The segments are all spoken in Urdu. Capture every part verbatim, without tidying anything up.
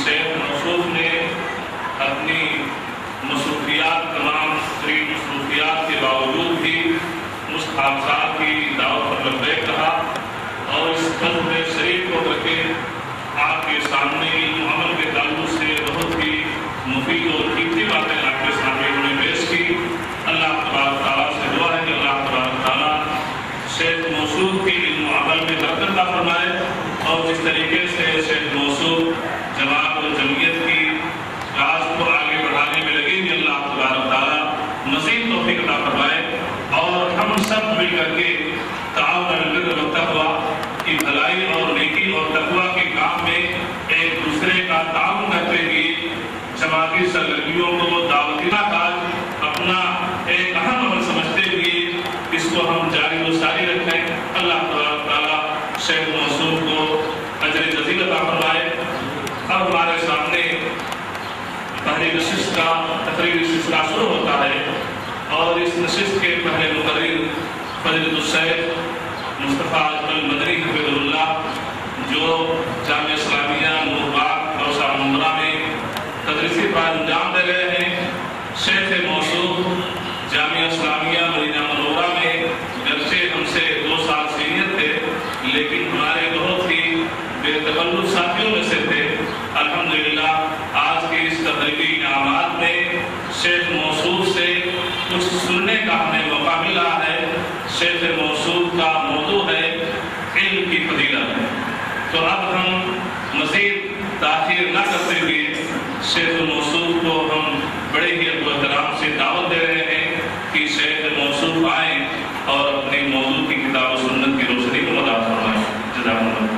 شیخ موصوف نے اپنی مصروفیات تمام ترین مصروفیات کے باوجود بھی اس حادثات کی دعوت پر لبیک کہا اور اس قلب شریف کو کر کے آپ کے سامنے علم عمل کے تعلق سے بہت ہی مفید اور قیمتی باتیں آپ کے سامنے انہوں نے پیش کی۔ اللہ تبارک تعالیٰ سے دعا ہے کہ اللہ تبارک تعالیٰ شیخ موصوف کی علم و عمل میں برکت عطا فرمائے اور جس طریقے سے شیخ موصوف جماعت و جمعیت کی راز کو آگے بڑھانے میں لگے ہوئے اللہ تبارک تعالیٰ مزید توفیق عطا فرمائے اور ہم سب مل کر کے تعاون البر والتقویٰ کی بھلائی اور نیکی اور تقویٰ کے کام میں ایک دوسرے کا تعاون کرتے ہوئے جماعتی سرگرمیوں کو دعوتی کاج اپنا ایک اہم عمل سمجھتے ہوئے اس کو ہم جاری و ساری رکھیں۔ اللہ تبارک تعالیٰ شیخ موصوف کو اجر جزیل عطا فرمائے۔ اب ہمارے سامنے پہلی نشست کا تقریری سلسلہ شروع ہوتا ہے اور اس نشست کے پہلے مقرر فضیلۃ الشیخ مصطفیٰ اجمل مدنی حفظہ اللہ جو جامعہ اسلامیہ نور باغ روضہ منورہ میں تدریسی کام انجام دے رہے ہیں۔ شیخ موصوف جامعہ اسلامیہ مدینہ منورہ میں گرچہ ہم سے دو سال سینئر تھے لیکن ہمارے بہت ہی بے تکلف ساتھیوں میں سے تھے۔ الحمدللہ آج کے اس تقریبی انعامات میں شیخ موصوف سے کچھ سننے کا ہمیں موقع ملا ہے۔ شیخ موصوف کا موضوع ہے علم کی فضیلت۔ تو اب ہم مزید تاخیر نہ کرتے ہوئے شیخ موصوف کو ہم بڑے ہی ادب و احترام سے دعوت دے رہے ہیں کہ شیخ موصوف آئیں اور اپنی موضوع کی کتاب و سنت کی روشنی کو مدعا فرمائیں۔ جزاک اللہ۔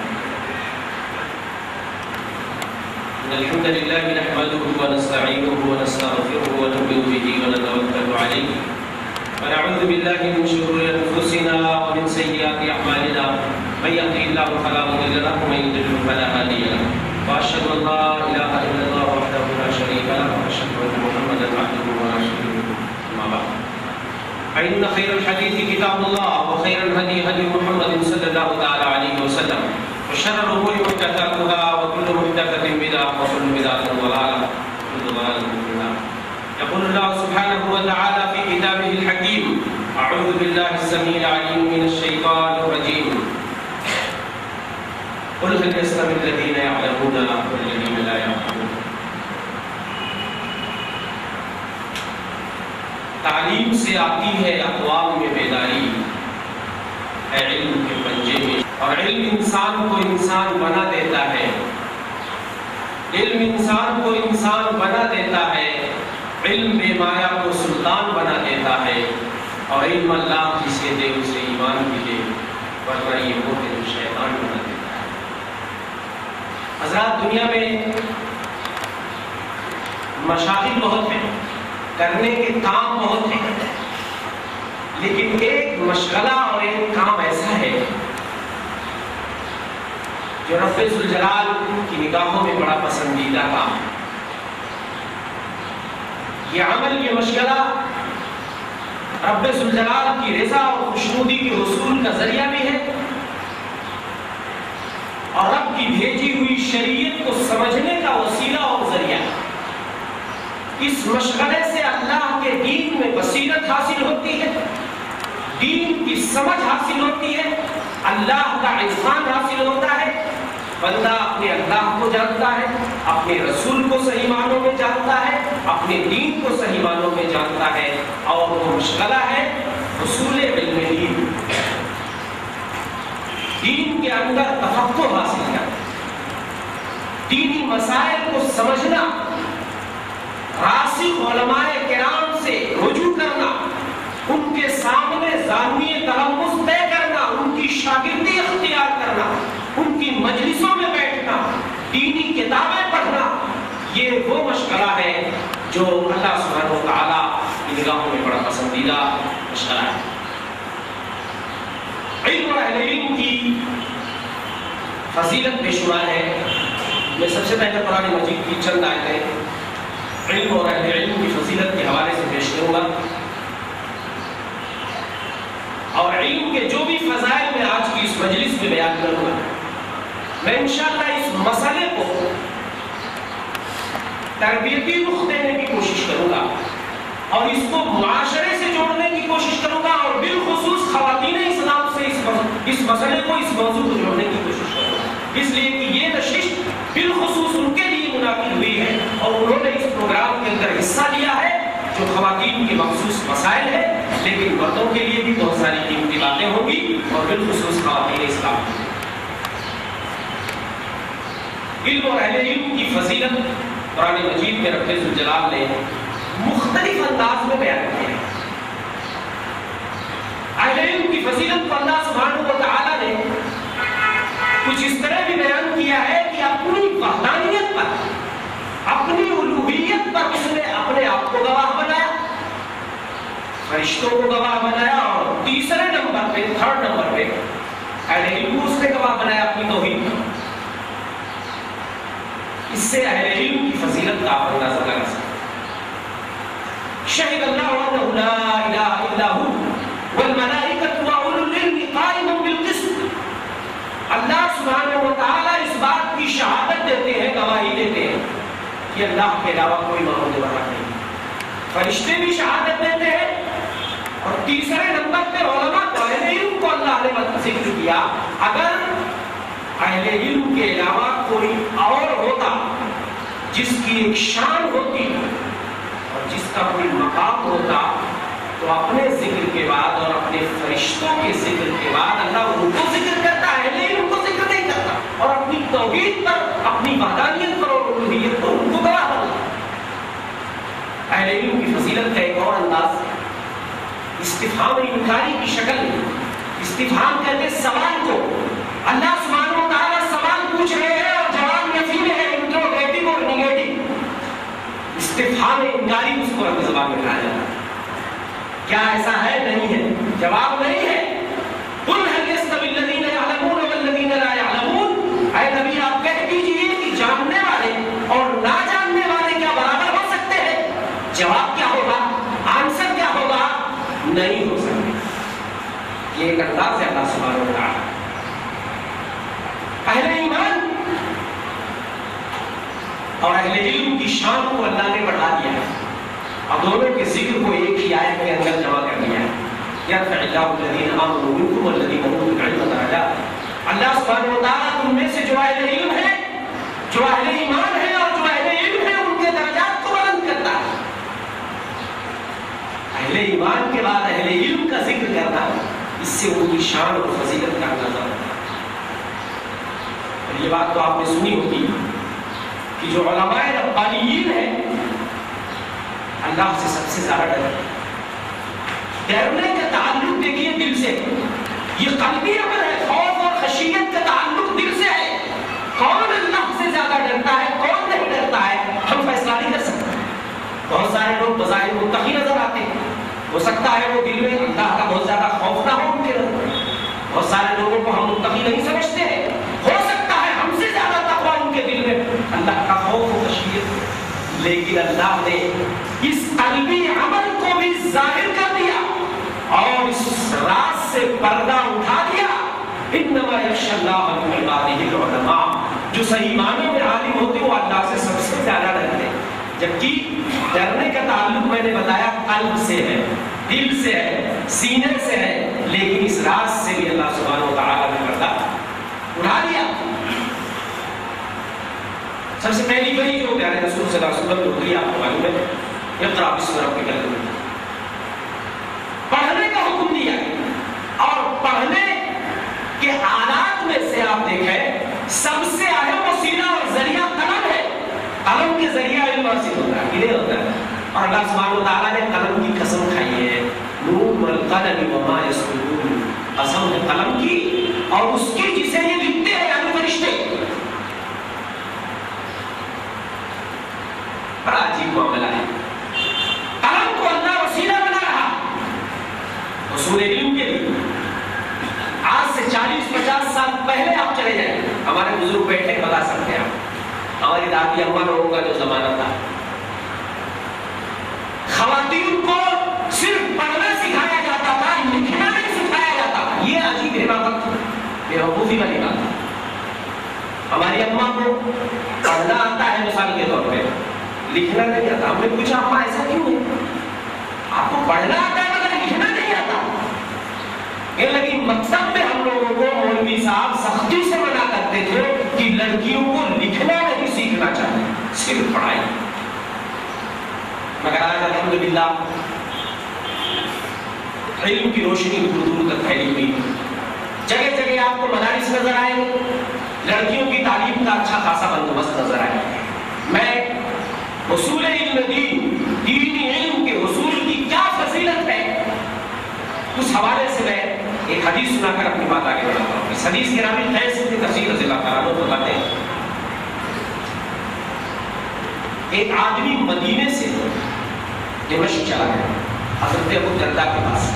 الحمد لله نحمده ونستعينه ونستغفره ونؤمن به ونتوكل عليه ونعوذ بالله من شرور انفسنا ومن سيئات اعمالنا من يهده الله فلا مضل له ومن يضلل فلا هادي له واشهد ان لا اله الا الله وحده لا شريك له واشهد ان محمدا عبده ورسوله اما بعد فان خير الحديث كتاب الله وخير الهدي هدي محمد صلى الله تعالى عليه وسلم وشر الأمور محدثاتها وكل محدثة بدعة وكل بدعة ضلالة وكل ضلالة في النار. يقول الله سبحانه وتعالى في كتابه الحكيم: أعوذ بالله السميع العليم من الشيطان الرجيم. قل هل يستوي الذين يعلمون والذين لا يعلمون. تعلیم سے آتی ہے اقوام میں بیداری، ہے علم کے پنجے میں، اور علم انسان کو انسان بنا دیتا ہے۔ علم انسان کو انسان بنا دیتا ہے، علم بے مایا کو سلطان بنا دیتا ہے، اور علم اللہ جسے دے اسے ایمان بھی دے، ورنہ یہ وہ ہے جو شیطان بنا دیتا ہے۔ حضرات، دنیا میں مشاغل بہت ہیں، کرنے کے کام بہت ہیں، لیکن ایک مشغلہ اور ایک کام ایسا ہے جو رب ذوالجلال کی نگاہوں میں بڑا پسندیدہ کام ہے۔ یہ عمل، یہ مشغلہ رب ذوالجلال کی رضا اور خوشنودی کے حصول کا ذریعہ بھی ہے، اور رب کی بھیجی ہوئی شریعت کو سمجھنے کا وسیلہ اور ذریعہ ہے۔ اس مشغلے سے اللہ کے دین میں بصیرت حاصل ہوتی ہے، دین کی سمجھ حاصل ہوتی ہے، اللہ کا عرفان حاصل ہوتا ہے، بندہ اپنے اللہ کو جانتا ہے، اپنے رسول کو صحیح معنوں میں جانتا ہے، اپنے دین کو صحیح معنوں میں جانتا ہے، اور وہ مشغلہ ہے حصول علم دین، دین کے اندر تفقہ حاصل کرنا، دینی مسائل کو سمجھنا، راسخ علماء کرام سے رجوع کرنا، ان کے سامنے زانوی تلمس طے کرنا، ان کی شاگردی اختیار کرنا، ان کی مجلسوں میں بیٹھنا، دینی کتابیں پڑھنا، یہ وہ مشغلہ ہے جو اللہ سبحانہ و تعالیٰ کی نگاہوں میں بڑا پسندیدہ مشغلہ ہے۔ علم اور اہل علم کی فضیلت بے شمار ہے۔ میں سب سے پہلے قرآن مجید کی چند آیتیں علم اور اہل علم کی فضیلت کے حوالے سے پیش کروں گا، اور علم کے جو بھی فضائل میں آج کی اس مجلس میں بیان کروں گا، میں انشاءاللہ اس مسئلے کو تربیتی رخ دینے کی کوشش کروں گا اور اس کو معاشرے سے جوڑنے کی کوشش کروں گا اور بالخصوص خواتین اسلام سے اس اس مسئلے کو اس موضوع کو جوڑنے کی کوشش کروں گا، اس لیے کہ یہ نشست بالخصوص ان کے لیے منعقد ہوئی ہے اور انہوں نے اس پروگرام کے اندر حصہ لیا ہے جو خواتین کے مخصوص مسائل ہے، لیکن مردوں کے لیے بھی بہت ساری قیمتی باتیں ہوں گی اور بالخصوص خواتین اسلام۔ علم اور اہل علم کی فضیلت قرآن مجید میں رب ذوالجلال نے مختلف انداز میں بیان کیا ہے۔ اہل علم کی فضیلت کو اللہ سبحانہ و تعالیٰ نے کچھ اس طرح بھی بیان کیا ہے کہ اپنی وحدانیت پر، اپنی الوہیت پر اس نے اپنے آپ کو گواہ بنایا، فرشتوں کو گواہ بنایا، اور تیسرے نمبر پہ تھرڈ نمبر پہ اہل علم کو اس نے گواہ بنایا اپنی توحید پر۔ اس سے اہل علم کی فضیلت کا آپ اندازہ لگا سکتے ہیں۔ شہد اللہ انہ لا الہ الا ہو والملائکۃ واولو العلم قائما بالقسط۔ اللہ سبحانہ و تعالیٰ اس بات کی شہادت دیتے ہیں، گواہی دیتے ہیں کہ اللہ کے علاوہ کوئی معبود برحق نہیں۔ فرشتے بھی شہادت دیتے ہیں، اور تیسرے نمبر پہ علماء اہل علم کو اللہ نے ذکر کیا۔ اگر اہل علم کے علاوہ کوئی اور ہوتا جس کی ایک شان ہوتی اور جس کا کوئی مقام ہوتا تو اپنے ذکر کے بعد اور اپنے فرشتوں کے ذکر کے بعد اللہ ان کو ذکر کرتا، اہل علم کو ذکر نہیں کرتا، اور اپنی توحید پر، اپنی وحدانیت پر اور الوہیت پر ان کو گواہ بناتا۔ اہل علم کی فضیلت کا ایک اور انداز استفہام انکاری کی شکل میں، استفہام کہتے ہیں سوال کو۔ اللہ سبحانہ و تعالیٰ سوال پوچھ رہے ہیں اور جواب نفی میں ہے، انٹروگیٹو اور نیگیٹو۔ استفہام انکاری اس کو رب زبان میں کہا جاتا ہے۔ کیا ایسا ہے؟ نہیں ہے، جواب نہیں ہے۔ قل هل يستوي الذين يعلمون والذين لا يعلمون، اے نبی آپ کہہ دیجئے کہ جاننے والے اور نہ جاننے والے کیا برابر ہو سکتے ہیں؟ جواب کیا ہوگا؟ آنسر کیا ہوگا؟ نہیں ہو سکتے۔ یہ ایک انداز ہے اللہ سبحانہ و تعالیٰ۔ اہل ایمان اور اہل علم کی شان کو اللہ نے بڑھا دیا ہے اور دونوں کے ذکر کو ایک ہی آیت کے اندر جمع کر دیا ہے۔ یرفع اللہ الذین آمنوا منکم والذین اوتوا العلم درجات۔ اللہ سبحانہ و تعالیٰ تم میں سے جو اہل علم ہے، جو اہل ایمان ہے اور جو اہل علم ہے، ان کے درجات کو بلند کرتا ہے۔ اہل ایمان کے بعد اہل علم کا ذکر کرنا، اس سے ان کی شان اور فضیلت کا اندازہ ہوتا ہے۔ یہ بات تو آپ نے سنی ہوگی کہ جو علماء ربانیین ہیں اللہ سے سب سے زیادہ ڈرتے ہیں۔ ڈرنے کا تعلق دیکھیے دل سے، یہ قلبی عمل ہے۔ خوف اور خشیت کا تعلق دل سے ہے۔ کون اللہ سے زیادہ ڈرتا ہے، کون نہیں ڈرتا ہے، ہم فیصلہ نہیں کر سکتے۔ بہت سارے لوگ بظاہر متقی نظر آتے ہیں، ہو سکتا ہے وہ دل میں اللہ کا بہت زیادہ خوف نہ ہو ان کے نظر۔ بہت سارے لوگوں کو ہم متقی نہیں سمجھتے ہیں، ہو سکتا ہے ہم سے زیادہ تقویٰ ان کے دل میں اللہ کا خوف و خشیت، لیکن اللہ نے اس قلبی عمل کو بھی ظاہر کر دیا اور اس راز سے پردہ اٹھا دیا۔ انما یخشی اللہ من عبادہ العلماء، جو صحیح معنوں میں عالم ہوتے وہ اللہ سے سب سے زیادہ ڈرتے ہیں۔ جبکہ ڈرنے کا تعلق میں نے بتایا قلب سے ہے، دل سے ہے، سینے سے ہے، لیکن اس راز سے بھی اللہ سبحانہ و تعالیٰ نے پردہ اٹھا دیا۔ سب سے پہلی وہی جو پیارے رسول صلی اللہ علیہ وسلم نے ہوئی، آپ کو معلوم ہے، اقرأ بسم ربک الذی خلق، پڑھنے کا حکم دیا۔ اور پڑھنے کے آلات میں سے آپ دیکھیں سب سے اہم وسیلہ اور ذریعہ قلم ہے۔ قلم کے ذریعہ علم حاصل ہوتا ہے، کدھر ہوتا ہے؟ اور اللہ سبحانہ و تعالیٰ نے قلم کی قسم کھائی ہے، نون والقلم وما یسطرون، قسم ہے قلم کی اور اس کی جسے یہ لکھتے ہیں یعنی فرشتے۔ بڑا عجیب معاملہ ہے، قلم کو اللہ وسیلہ بنا رہا حصول علم کے لیے۔ آج سے چالیس پچاس سال پہلے آپ چلے جائیں، ہمارے بزرگ بیٹھے بتا سکتے ہیں، ہماری دادی اماں لوگوں کا جو زمانہ تھا، خواتین کو صرف پڑھنا سکھایا جاتا تھا، لکھنا نہیں سکھایا جاتا تھا۔ یہ عجیب عبادت بے وقوفی والی بات ہے۔ ہماری اماں کو پڑھنا آتا ہے مثال کے طور پہ، لکھنا نہیں آتا. ہم نے پوچھا اما ایسا کیوں ہے؟ آپ کو پڑھنا آتا ہے مگر لکھنا نہیں آتا. کہنے لگی مکتب میں ہم لوگوں کو مولوی صاحب سختی سے منع کرتے تھے کہ لڑکیوں کو لکھنا نہیں سیکھنا چاہیے, صرف پڑھائی. مگر آج الحمدللہ علم کی روشنی دور دور تک پھیلی ہوئی. جگہ جگہ آپ کو مدارس نظر آئے, لڑکیوں کی تعلیم کا اچھا خاصا بندوبست نظر آئے. میں حصول علم دین, دینی علم کے حصول کی کیا فضیلت ہے, اس حوالے سے میں ایک حدیث سنا کر اپنی بات آگے بڑھاتا ہوں. اس حدیث کے راوی قیس بن کثیر رضی اللہ تعالیٰ عنہ فرماتے ہیں ایک آدمی مدینے سے دمشق چلا گیا حضرت ابو درداء کے پاس.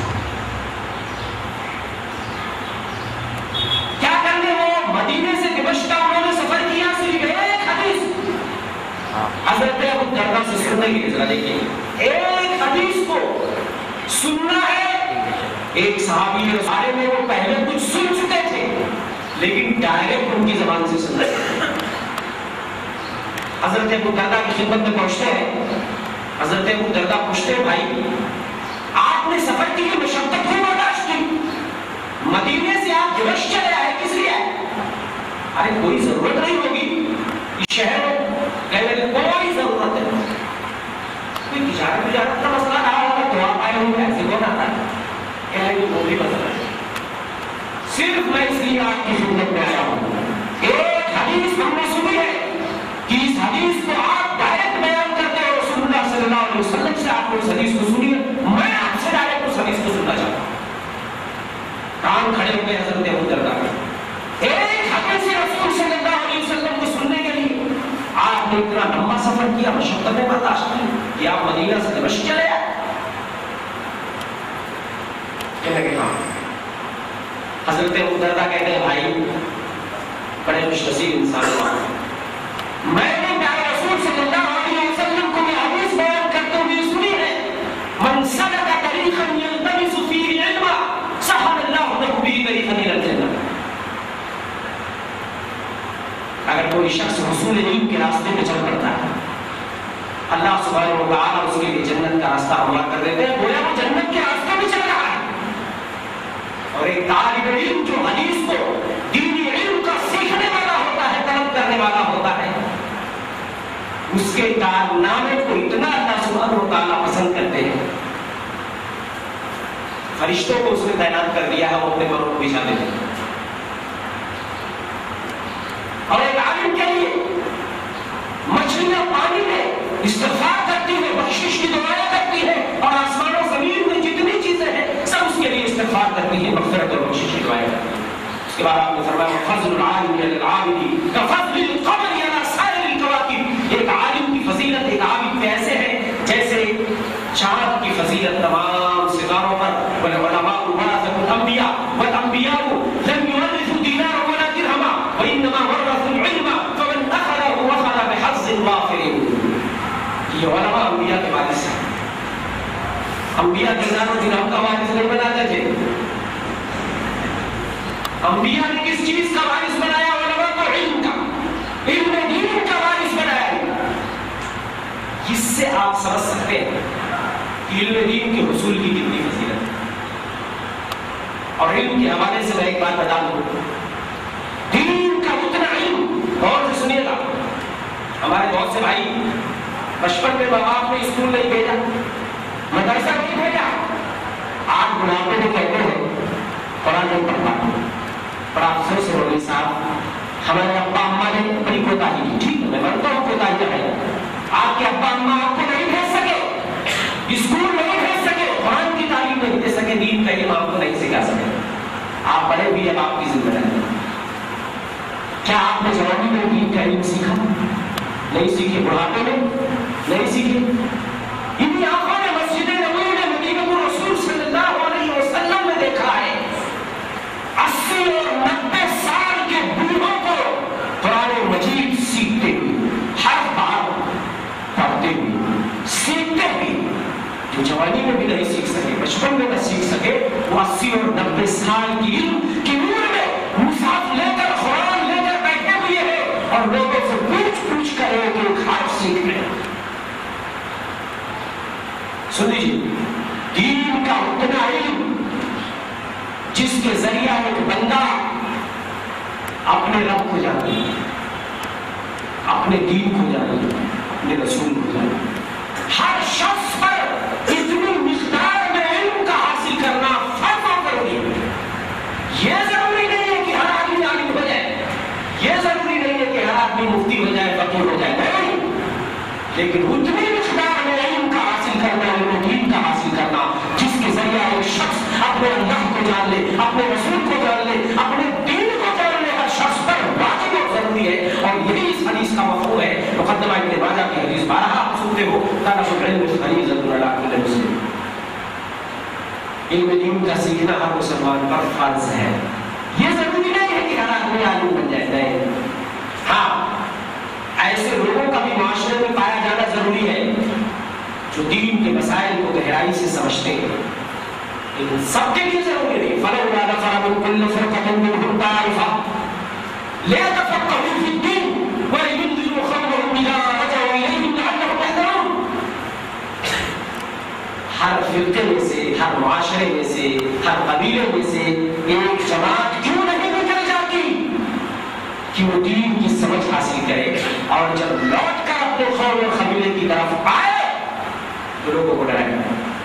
کیا کرنے وہ مدینے سے دمشق کا انہوں نے سفر کیا, صرف ایک حدیث حضرت ابو درداء سے سننے کے لیے. ذرا دیکھیے, ایک حدیث کو سننا ہے. ایک صحابی کے بارے میں وہ پہلے کچھ سن چکے تھے لیکن ڈائریکٹ ان کی زبان سے سن رہے تھے. حضرت ابو درداء کی خدمت میں پہنچتے ہیں. حضرت ابو درداء پوچھتے ہیں بھائی آپ نے سفر کی مشقت کیوں برداشت کی, مدینے سے آپ دمشق چلے آئے, کس لیے آئے؟ ارے کوئی ضرورت نہیں ہوگی اس شہر میں. کہنے لگے کوئی ضرورت ہے, کوئی تجارت تجارت کا مسئلہ رہا ہوگا تو آپ آئے ہوں گے, ایسے کون آتا ہے؟ کہنے لگے وہ بھی مسئلہ ہے, صرف میں اس لیے آپ کی خدمت میں آیا ہوں. ایک حدیث ہم نے سنی ہے کہ اس حدیث کو آپ ڈائریکٹ بیان کرتے ہو رسول اللہ صلی اللہ علیہ وسلم سے, آپ کو اس حدیث کو سنی ہے, میں آپ سے ڈائریکٹ اس حدیث کو سننا چاہتا ہوں. کان کھڑے ہو گئے حضرت ابو درداء کے. ایک حدیث رسول صلی اللہ علیہ وسلم کو سننے کے لیے آپ نے اتنا لمبا سفر کیا, مشقتیں برداشت کی کہ آپ مدینہ سے دمشق چلے آئے. کہنے لگے ہاں. حضرت ابو درداء کہتے ہیں بھائی بڑے خوش نصیب انسان ہوا, میں نے پیارے رسول صلی اللہ علیہ وسلم کو یہ حدیث بیان کرتے ہوئے سنی ہے, من سلک طریقا یلتمس فیہ علما سہل اللہ لہ بہ طریقا الی الجنہ. اگر کوئی شخص حصول علم کے راستے پہ چل پڑتا ہے اللہ سبحانہ و تعالیٰ اس کے لیے جنت کا راستہ ہموار کر دیتے ہیں, گویا وہ جنت کے راستے پہ چل رہا ہے. اور ایک طالب علم جو حدیث کو دینی علم کا سیکھنے والا ہوتا ہے, طلب کرنے والا ہوتا ہے, اس کے کارنامے کو اتنا اللہ سبحانہ و تعالیٰ پسند کرتے ہیں, فرشتوں کو اس نے تعینات کر دیا ہے, وہ اپنے پروں کو بچھا دیتے ہیں. اور ایک عالم کے لیے مچھلیاں پانی میں استغفار کرتی ہے, بخشش کی دعائیں کرتی ہے, اور آسمان و زمین میں جتنی چیزیں ہیں سب اس کے لیے استغفار کرتی ہے, مغفرت اور بخشش کی دعائیں کرتی ہے. اس کے بعد آپ نے فرمایا فضل العالم علی العابد کفضل القمر علی سائر الکواکب. ایک عالم کی فضیلت ایک عابد پہ ایسے ہے جیسے چاند کی فضیلت تمام ستاروں پر. والعلماء ورثۃ الانبیاء والانبیاء لم یورثوا دینارا ولا درہما وانما ورثوا العلم فمن اخذه اخذ بحظ وافر. یہ علماء انبیاء کے وارث ہیں. انبیاء دینار و درہم کا وارث نہیں بناتے تھے, انبیاء نے کس چیز کا وارث بنایا؟ علماء کو علم کا, علم دین کا وارث بنایا. اس سے آپ سمجھ سکتے ہیں کہ علم دین کے حصول کی کتنی فضیلت ہے. اور علم کے حوالے سے میں ایک بات بتا دوں, دین کا اتنا علم, غور سے سنیے گا. ہمارے بہت سے بھائی بچپن میں ماں باپ نے اسکول نہیں بھیجا, مدرسہ نہیں بھیجا, آج بڑھاپے میں کہتے ہیں قرآن نہیں پڑھ پاتے. بڑا افسوس ہے مولوی صاحب, ہمارے ابا اماں نے بڑی کوتاہی کی. ٹھیک ہے, میں مانتا ہوں کوتاہی ہے, آپ کے ابا اماں آپ کو نہیں بھیج سکے, اسکول نہیں بھیج سکے, قرآن کی تعلیم نہیں دے سکے, دین کا علم آپ کو نہیں سکھا سکے. آپ بڑے بھی اب آپ کی ذمہ داری ہے. کیا آپ نے جوانی میں دین کا علم سیکھا؟ نہیں سیکھے. بڑھاپے میں نہیں سیکھے. انہی آنکھوں نے مسجد نبوی میں مدینہ رسول صلی اللہ علیہ وسلم میں دیکھا ہے اسی اور نبے سال کے بوڑھوں کو قرآن مجید سیکھتے ہوئے, ہر بار پڑھتے ہوئے, سیکھتے ہوئے. جو جوانی میں بھی نہیں سیکھ سکے, بچپن میں نہ سیکھ سکے, وہ اسی اور نبے سال کی علم کی عمر میں مصحف لے کر قرآن لے کر بیٹھے ہوئے ہیں اور لوگوں سے پوچھ پوچھ کر ایک ایک حرف سیکھ رہے ہیں. اپنے رب کو جانیے، اپنے دین کو جانیے، اپنے رسول کو جانیے۔ ہر شخص پر اتنی مقدار میں علم کا حاصل کرنا فرض و ضروری ہے۔ یہ ضروری نہیں ہے کہ ہر آدمی عالم ہو جائے، یہ ضروری نہیں ہے کہ ہر آدمی مفتی ہو جائے، فقیر ہو جائے، نہیں، لیکن اتنی مقدار میں علم کا حاصل کرنا، علم دین کا حاصل کرنا جس کے ذریعہ ایک شخص اپنے اللہ کو جان لے، اپنے رسول کو جان لے، اپنے دین کو جان لے، ہر شخص پر واجب اور ضروری ہے۔ اور یہی اس حدیث کا مفہوم ہے۔ مقدمہ ابن ماجہ کی حدیث بارہ آپ سنتے ہو، طلب العلم فریضۃ علی کل مسلم، علم دین کا سیکھنا ہر مسلمان پر فرض ہے۔ یہ ضروری نہیں ہے کہ ہر آدمی عالم بن جائے، نہیں، ہاں ایسے لوگوں کا بھی معاشرے میں پایا جانا ضروری ہے جو دین کے مسائل کو گہرائی سے سمجھتے ہیں، لیکن سب کے لیے ضروری نہیں۔ فلولا نفر من كل فرقة منهم طائفة ليتفقهوا في الدين ولينذروا قومهم إذا رجعوا إليهم لعلهم يحذرون۔ ہر فرقے میں سے، ہر معاشرے میں سے، ہر قبیلے میں سے ایک جماعت کیوں نہیں نکل جاتی کہ وہ دین کی سمجھ حاصل کرے، اور جب لوٹ کر اپنے قوم اور قبیلے کی طرف آئے تو لوگوں کو ڈرائے۔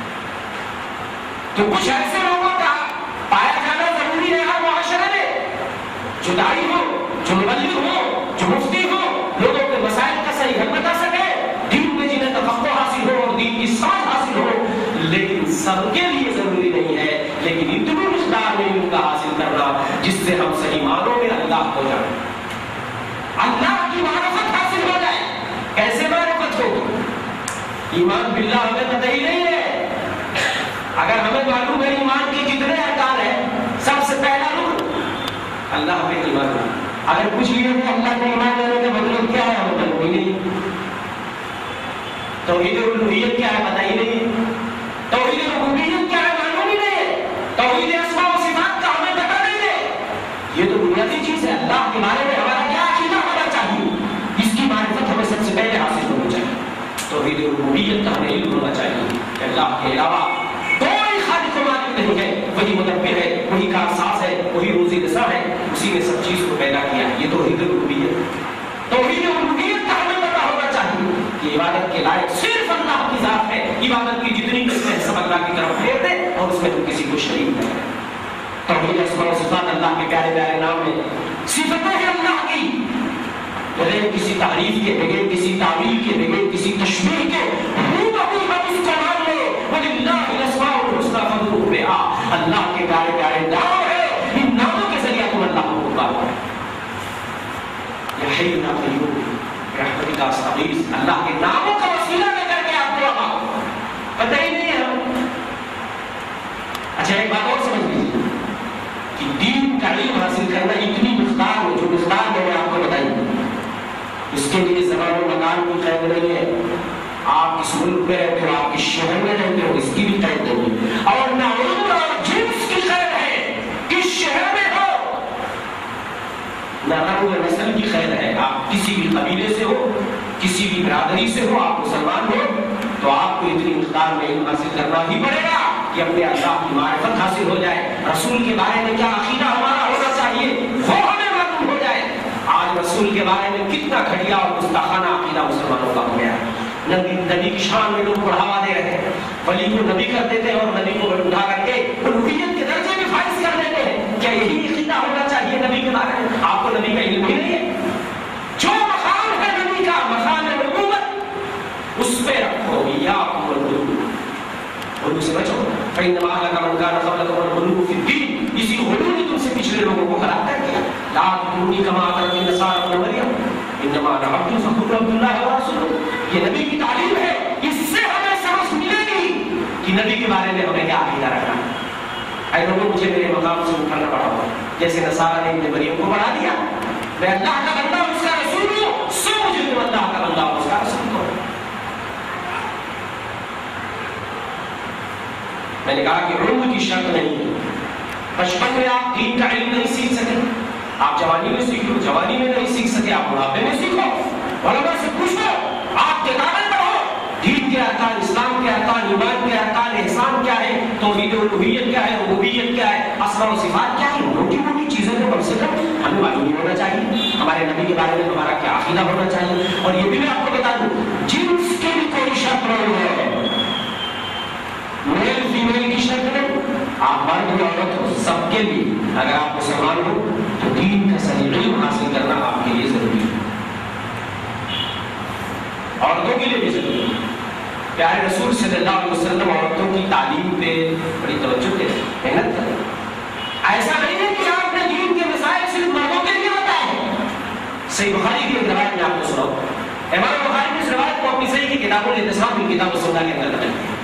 تو کچھ ایسے لوگوں کا پایا جانا ضروری ہے ہر معاشرے میں، جو داعی ہو، جو مبلغ ہو، جو مفتی ہو، لوگوں کے مسائل کا صحیح حل بتا سکے، دین میں جنہیں تفقہ حاصل ہو اور دین کی سمجھ حاصل ہو، لیکن سب کے لیے ضروری نہیں ہے، لیکن اتنی مقدار میں ان کا حاصل کرنا جس سے ہم صحیح معنوں میں اللہ کو جائیں، اللہ کی معرفت حاصل ہو جائے۔ کیسے معرفت ہوگی؟ ایمان باللہ ہمیں پتہ ہی نہیں ہے۔ اگر ہمیں معلوم ہے ایمان کے کتنے ارکان ہیں، سب سے پہلا رکن اللہ پہ ایمان ہے۔ اگر کچھ لیے ہیں اللہ پہ ایمان لانے کا مطلب کیا ہے ہمیں معلوم ہی نہیں۔ توحید الوہیت کیا ہے پتہ ہی نہیں، توحید ربوبیت کیا ہے معلوم ہی نہیں، توحید اسماء و صفات کا ہمیں پتہ نہیں ہے۔ یہ تو بنیادی چیز ہے۔ اللہ کے بارے میں ہمارا کیا عقیدہ ہونا چاہیے، اس کی معرفت ہمیں سب سے پہلے حاصل ہونی چاہیے۔ توحید ربوبیت کا ہمیں علم ہونا چاہیے کہ اللہ کے علاوہ کوئی خالق و مالک نہیں ہے، وہی مدبر ہے، وہی کارساز ہے، وہی روزی رساں ہے، اسی نے سب چیز کو پیدا کیا ہے۔ یہ توحید ربوبیت، توحید ربوبیت کا ہمیں پتہ ہونا چاہیے کہ عبادت کے لائق صرف اللہ کی ذات ہے، عبادت کی جتنی قسمیں ہیں سب اللہ کی طرف پھیر دیں اور اس میں ہم کسی کو شریک نہ کریں۔ توحید اسماء و صفات اللہ کے پیارے پیارے نام میں صفتیں ہیں اللہ کی، بغیر کسی تعریف کے، بغیر کسی تعویل کے، بغیر کسی تشبیہ کے، ہم اس کو مان لے۔ وَلِلَّهِ الْأَسْمَاءُ الْحُسْنَىٰ فَادْعُوهُ بِهَا، اللہ کے پیارے پیارے نام ہے، ان ناموں کے ذریعے تم اللہ کو پکارو۔ یا حی یا قیوم برحمتک استغیث، اللہ کے ناموں کا وسیلہ لے کر کے آپ دعا مانگو۔ پتہ ہی نہیں ہے ہم۔ اچھا ایک بات اور سمجھ لیجیے کہ دین کا علم حاصل کرنا اتنی مقدار میں، جو مقدار میں نے آپ کو بتائی، اس کے لیے زمان و مکان کی قید نہیں ہے۔ آپ کس ملک میں رہتے ہو، آپ کس شہر میں رہتے ہو، اس کی بھی قید نہیں ہے، اور نہ عمر اور جنس کی قید ہے، کس شہر میں ہو، نہ رنگ و نسل کی قید ہے۔ آپ کسی بھی قبیلے سے ہو، کسی بھی برادری سے ہو، آپ مسلمان ہو تو آپ کو اتنی مقدار میں علم حاصل کرنا ہی پڑے گا کہ اپنے اللہ کی معرفت حاصل ہو جائے، رسول کے بارے میں کیا عقیدہ ہمارا ہونا چاہیے وہ ہمیں معلوم ہو جائے۔ آج رسول کے بارے میں کتنا گھٹیا اور گستاخانہ عقیدہ مسلمانوں کا ہو گیا ہے۔ نبی نبی کی شان میں لوگ بڑھاوا دے رہے ہیں، ولی کو نبی کر دیتے ہیں اور نبی کو اٹھا کر کے الوہیت کے درجے میں فائز کر دیتے ہیں۔ کیا یہی عقیدہ ہونا چاہیے نبی کے بارے میں؟ آپ کو نبی کا علم ہی نہیں ہے۔ جو مقام ہے نبی کا، مقام نبوت، اس پہ رکھو ایاکم والغلو، غلو سے بچو۔ فإنما أهلك من كان قبلكم الغلو في الدين، اسی غلو نے تم سے پچھلے لوگوں کو ہلاک کر دیا۔ لا تطروني كما أطرت النصارى ابن مريم انما انا عبد فقولوا عبد الله ورسوله۔ یہ نبی کی تعلیم ہے، اس سے ہمیں سمجھ ملے گی کہ نبی کے بارے میں ہمیں کیا عقیدہ رکھنا ہے۔ اے لوگوں، مجھے میرے مقام سے اٹھانا پڑا ہوا، جیسے نصارہ نے ابن مریم کو بڑھا دیا۔ میں اللہ کا بندہ ہوں، اس کا رسول ہوں، سو مجھے تم اللہ کا بندہ ہوں، اس کا رسول ہوں۔ میں نے کہا کہ علم کی شرط نہیں ہے، بچپن میں آپ دین کا علم نہیں سیکھ سکے، آپ جوانی میں سیکھو، جوانی میں نہیں سیکھ سکے آپ بڑھاپے میں سیکھو، علماء سے پوچھو، آپ کتابیں پڑھو، دین کے ارکان، اسلام کے ارکان، ایمان کے ارکان، احسان کیا ہے، توحید الوہیت کیا ہے، ربوبیت کیا ہے، اسماء و صفات کیا ہے، موٹی موٹی چیزوں کو کم سے کم ہمیں معلوم ہونا بارے میں ہمارا کیا عقیدہ ہونا چاہیے. اور یہ بھی میں آپ کو بتا دوں, جنس کی بھی کوئی شرط نہیں ہے, میل فیمیل کی شرط نہیں, آپ مرد عورت ہو سب کے لیے اگر آپ مسلمان ہو تو دین کا صحیح علم حاصل کرنا آپ کے لیے ضروری ہے, عورتوں کے لیے بھی ضروری ہے. پیارے رسول صلی اللہ علیہ وسلم عورتوں کی تعلیم پہ بڑی توجہ دے, محنت کریں. ایسا نہیں ہے کہ آپ نے دین کے مسائل صرف مردوں کے لیے بتائے ہیں. صحیح بخاری کی ایک روایت میں آپ کو سناؤں. امام بخاری نے اس روایت کو اپنی صحیح کی کتابوں نے اتصال کی کتاب السنہ کے اندر نقل کیا.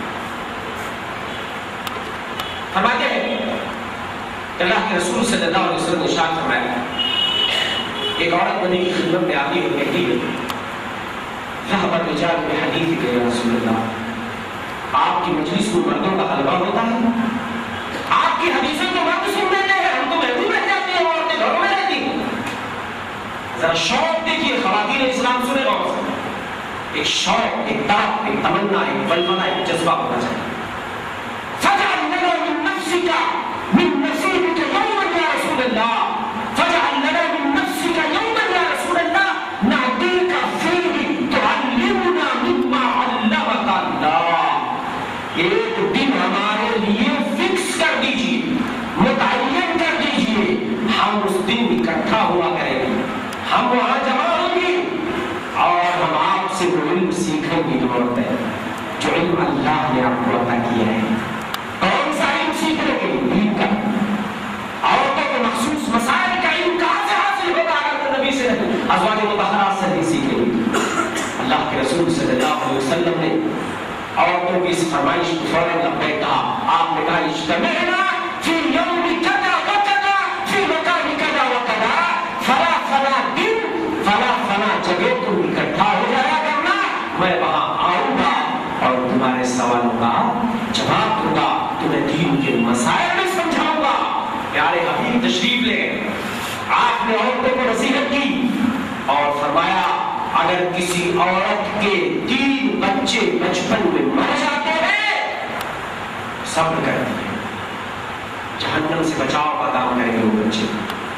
فرماتے ہیں کہ اللہ کے رسول صلی اللہ علیہ وسلم نے ارشاد فرمایا, ایک عورت نبی کی خدمت میں آتی ہے, کہتی ہے ذهب الرجال بحديثك يا رسول اللہ, آپ کی مجلس کو مردوں کا حلوہ ہوتا ہے, آپ کی حدیثیں تو مرد سن لیتے ہیں, ہم تو محدود رہ جاتے ہیں, عورتیں گھروں میں رہتی ہیں. ذرا شوق دیکھیے خواتین اسلام سنے غور سے, ایک شوق, ایک طرف, ایک تمنا, ایک بلبلہ, ایک جذبہ ہونا چاہیے. فجعل لنا من نفسك من نصيبك يوما يا رسول اللہ, فجعل لنا من نفسك يوما يا رسول اللہ نعطيك فيه تعلمنا مما علمك اللہ. ایک دن ہمارے لیے فکس کر دیجیے, متعین کر دیجیے, ہم اس دن اکٹھا ہوا کریں گے, ہم وہاں جمع ہوں گے اور ہم آپ سے وہ علم سیکھیں گے جو ہوتا ہے, جو علم اللہ نے آپ کو عطا کیا ہے. کون سا علم سیکھنے کے لیے؟ دین کا. عورتوں کو مخصوص مسائل کا علم کہاں سے حاصل ہوگا اگر نبی سے ازواج مطہرات سے نہیں سیکھیں گے؟ اللہ کے رسول صلی اللہ علیہ وسلم نے عورتوں کی اس فرمائش کو فوراً لبیک کہا. آپ نے کہا اجتمعنا فی یوم کذا و کذا فی مکان کذا و کذا, فلا فلا دن فلا فلا جگہ تم اکٹھا ہو جایا کرنا, میں وہاں آؤں گا اور تمہارے سوالوں کا جواب دوں گا, تمہیں دین کے مسائل میں سمجھاؤں گا. پیارے حبیب تشریف لے گئے, آپ نے عورتوں کو نصیحت کی اور فرمایا اگر کسی عورت کے تین بچے بچپن میں مر جاتے ہیں صبر کر دیے, جہنم سے بچاؤ کا کام کریں گے وہ بچے.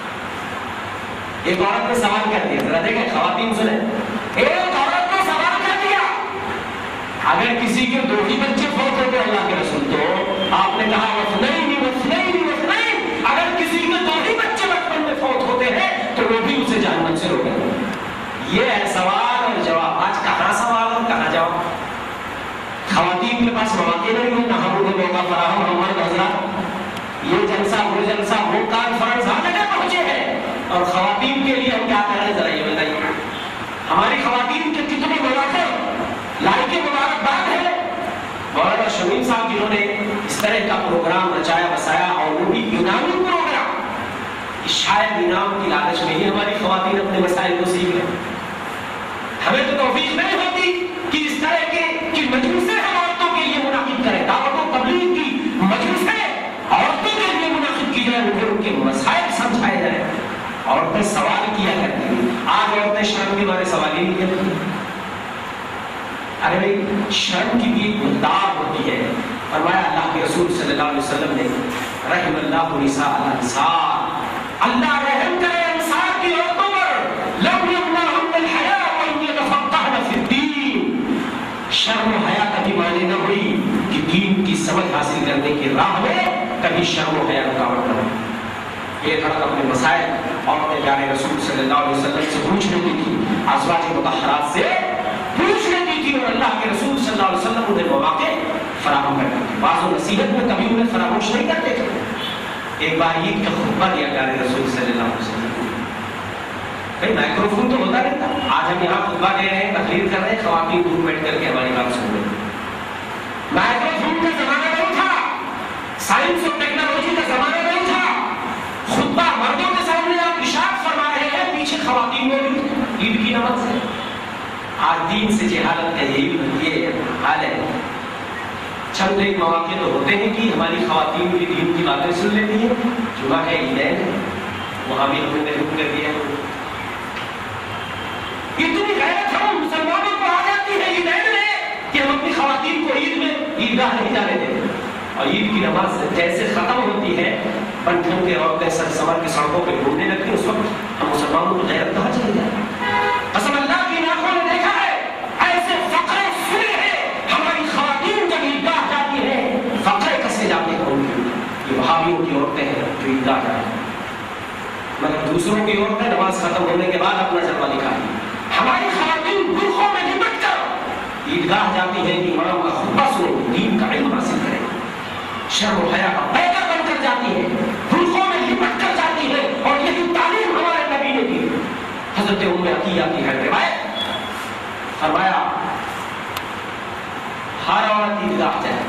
ایک عورت نے سوال کر دیا, ذرا دیکھیں خواتین سنیں, ایک عورت نے سوال کر دیا اگر کسی کے دو ہی بچے فوت ہوتے اللہ کے رسول تو آپ نے کہا وفنین وفنین وفنین, اگر کسی کے دو ہی بچے بچپن میں فوت ہوتے ہیں تو وہ بھی اسے جہنم سے روکیں گے. یہ ہے سوال اور جواب. آج کہاں سوال اور کہاں جواب؟ خواتین کے پاس مواقع نہیں ہے, نہ ہم انہیں موقع فراہم. ہمارے حضرات یہ جلسہ وہ جلسہ وہ کانفرنس ہر جگہ پہنچے ہیں, اور خواتین کے لیے ہم کیا کر رہے ہیں ذرا یہ بتائیے. ہماری خواتین کے کتنے مواقع لائق مبارکباد ہے. مولانا شمیم صاحب جنہوں نے اس طرح کا پروگرام رچایا بسایا, اور وہ بھی انعامی پروگرام, شاید انعام کی لالچ میں ہی ہماری خواتین اپنے مسائل کو سیکھ رہے ہیں. ہمیں تو توفیق نہیں ہوتی کہ اس طرح کے کہ مجلسیں ہم عورتوں کے لیے منعقد کریں, دعوت و تبلیغ کی مجلسیں عورتوں کے لیے منعقد کی جائیں, پھر ان کے مسائل سمجھائے جائیں. عورتیں سوال کیا کرتی ہیں, آج عورتیں شرم کے بارے سوال ہی نہیں کرتی. ارے بھائی شرم کی بھی ایک مقدار ہوتی ہے. فرمایا اللہ کے رسول صلی اللہ علیہ وسلم نے رحم اللہ نساء الانصار, اللہ رحم کرے انصار کی عورتوں پر, لم یمنعهن الحیاء وان یتفقهن فی الدین. شرم و حیا کبھی مانے نہ ہوئی کہ دین کی سمجھ حاصل کرنے کی راہ میں کبھی شرم و حیا رکاوٹ نہ ہوئی. یہ طرح اپنے مسائل عورتیں پیارے رسول صلی اللہ علیہ وسلم سے پوچھ لیتی تھی, ازواج مطہرات سے پوچھ لیتی تھی, اور اللہ کے رسول صلی اللہ علیہ وسلم انہیں مواقع فراہم کرتے تھے. بعض و نصیحت میں کبھی انہیں فراموش نہیں کرتے تھے. ایک بار عید کا خطبہ دیا پیارے رسول صلی اللہ علیہ وسلم. بھائی مائکرو فون تو ہوتا رہتا, آج ہم یہاں خطبہ دے رہے ہیں, تقریر کر رہے ہیں, خواتین دور بیٹھ کر کے ہماری بات سن رہے ہیں. مائکرو فون کا زمانہ نہیں تھا, سائنس اور ٹیکنالوجی کا زمانہ نہیں تھا. خطبہ مردوں کے سامنے آپ ارشاد فرما رہے ہیں, پیچھے خواتین موجود عید کی نماز سے. آج دین سے جہالت کا یہی یہ حال ہے. چند ایک مواقع تو ہوتے ہیں کہ ہماری خواتین بھی دین کی باتیں سن لیتی ہیں. جمعہ ہے, عیدین ہے, وہاں بھی ہم نے حکم کر دیا. اتنی غیرت ہم مسلمانوں کو آ جاتی ہے عیدین میں کہ ہم اپنی خواتین کو عید میں عیدگاہ نہیں جانے دیتے. اور عید کی نماز جیسے ختم ہوتی ہے, بن ٹھن کے عورتیں سر سمر کے سڑکوں پہ گھومنے لگتی ہیں, اس وقت ہم مسلمانوں کو غیرت کہاں چلی جائے. کی عورتیں نماز ختم ہونے کے بعد اپنا جلوہ دکھائیں. ہماری خواتین برقعوں میں لپٹ کر عیدگاہ جاتی ہیں کہ امام کا خطبہ سنیں، دین کا علم حاصل کریں. شرم و حیا کا پیکر بن کر جاتی ہیں، برقعوں میں لپٹ کر جاتی ہیں، اور یہی تعلیم ہمارے نبی نے دی. حضرت ام عطیہ کی ہے روایت، فرمایا ہر عورت عیدگاہ جائے.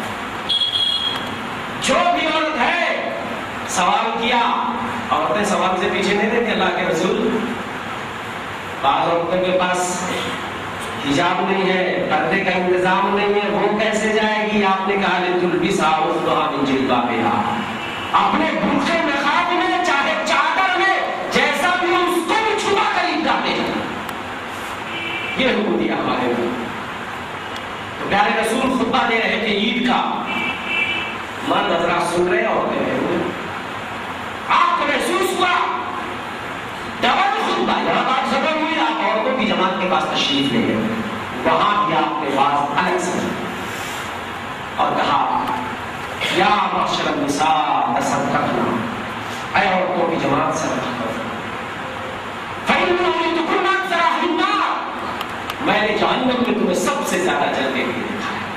جو بھی عورت ہے سوال کیا، عورتیں سوال سے پیچھے نہیں دیتے اللہ کے رسول. بعض عورتوں کے پاس حجاب نہیں ہے، پردے کا انتظام نہیں ہے، وہ کیسے جائے گی؟ آپ نے کہا لتلبسھا اختها من جلبابھا، اپنے برقعے نقاب میں چاہے چادر میں جیسا بھی ہو اس کو بھی چھپا کر عیدگاہ لے جائے. یہ حکم دیا ہمارے نے. تو پیارے رسول خطبہ دے رہے تھے عید کا، مرد حضرات سن رہے عورتیں رہے. آپ کو محسوس ہوا ڈبل خطبہ، یہاں بات ختم ہوئی، آپ عورتوں کی جماعت کے پاس تشریف لے گئے، وہاں بھی آپ کے پاس الگ سے اور کہا یا معاشر النساء تصدقنا، اے عورتوں کی جماعت صدقہ کرو. فإنه لتكن أكثر أهل النار، میں نے جہنم میں تمہیں سب سے زیادہ جلتے ہوئے دیکھا ہے.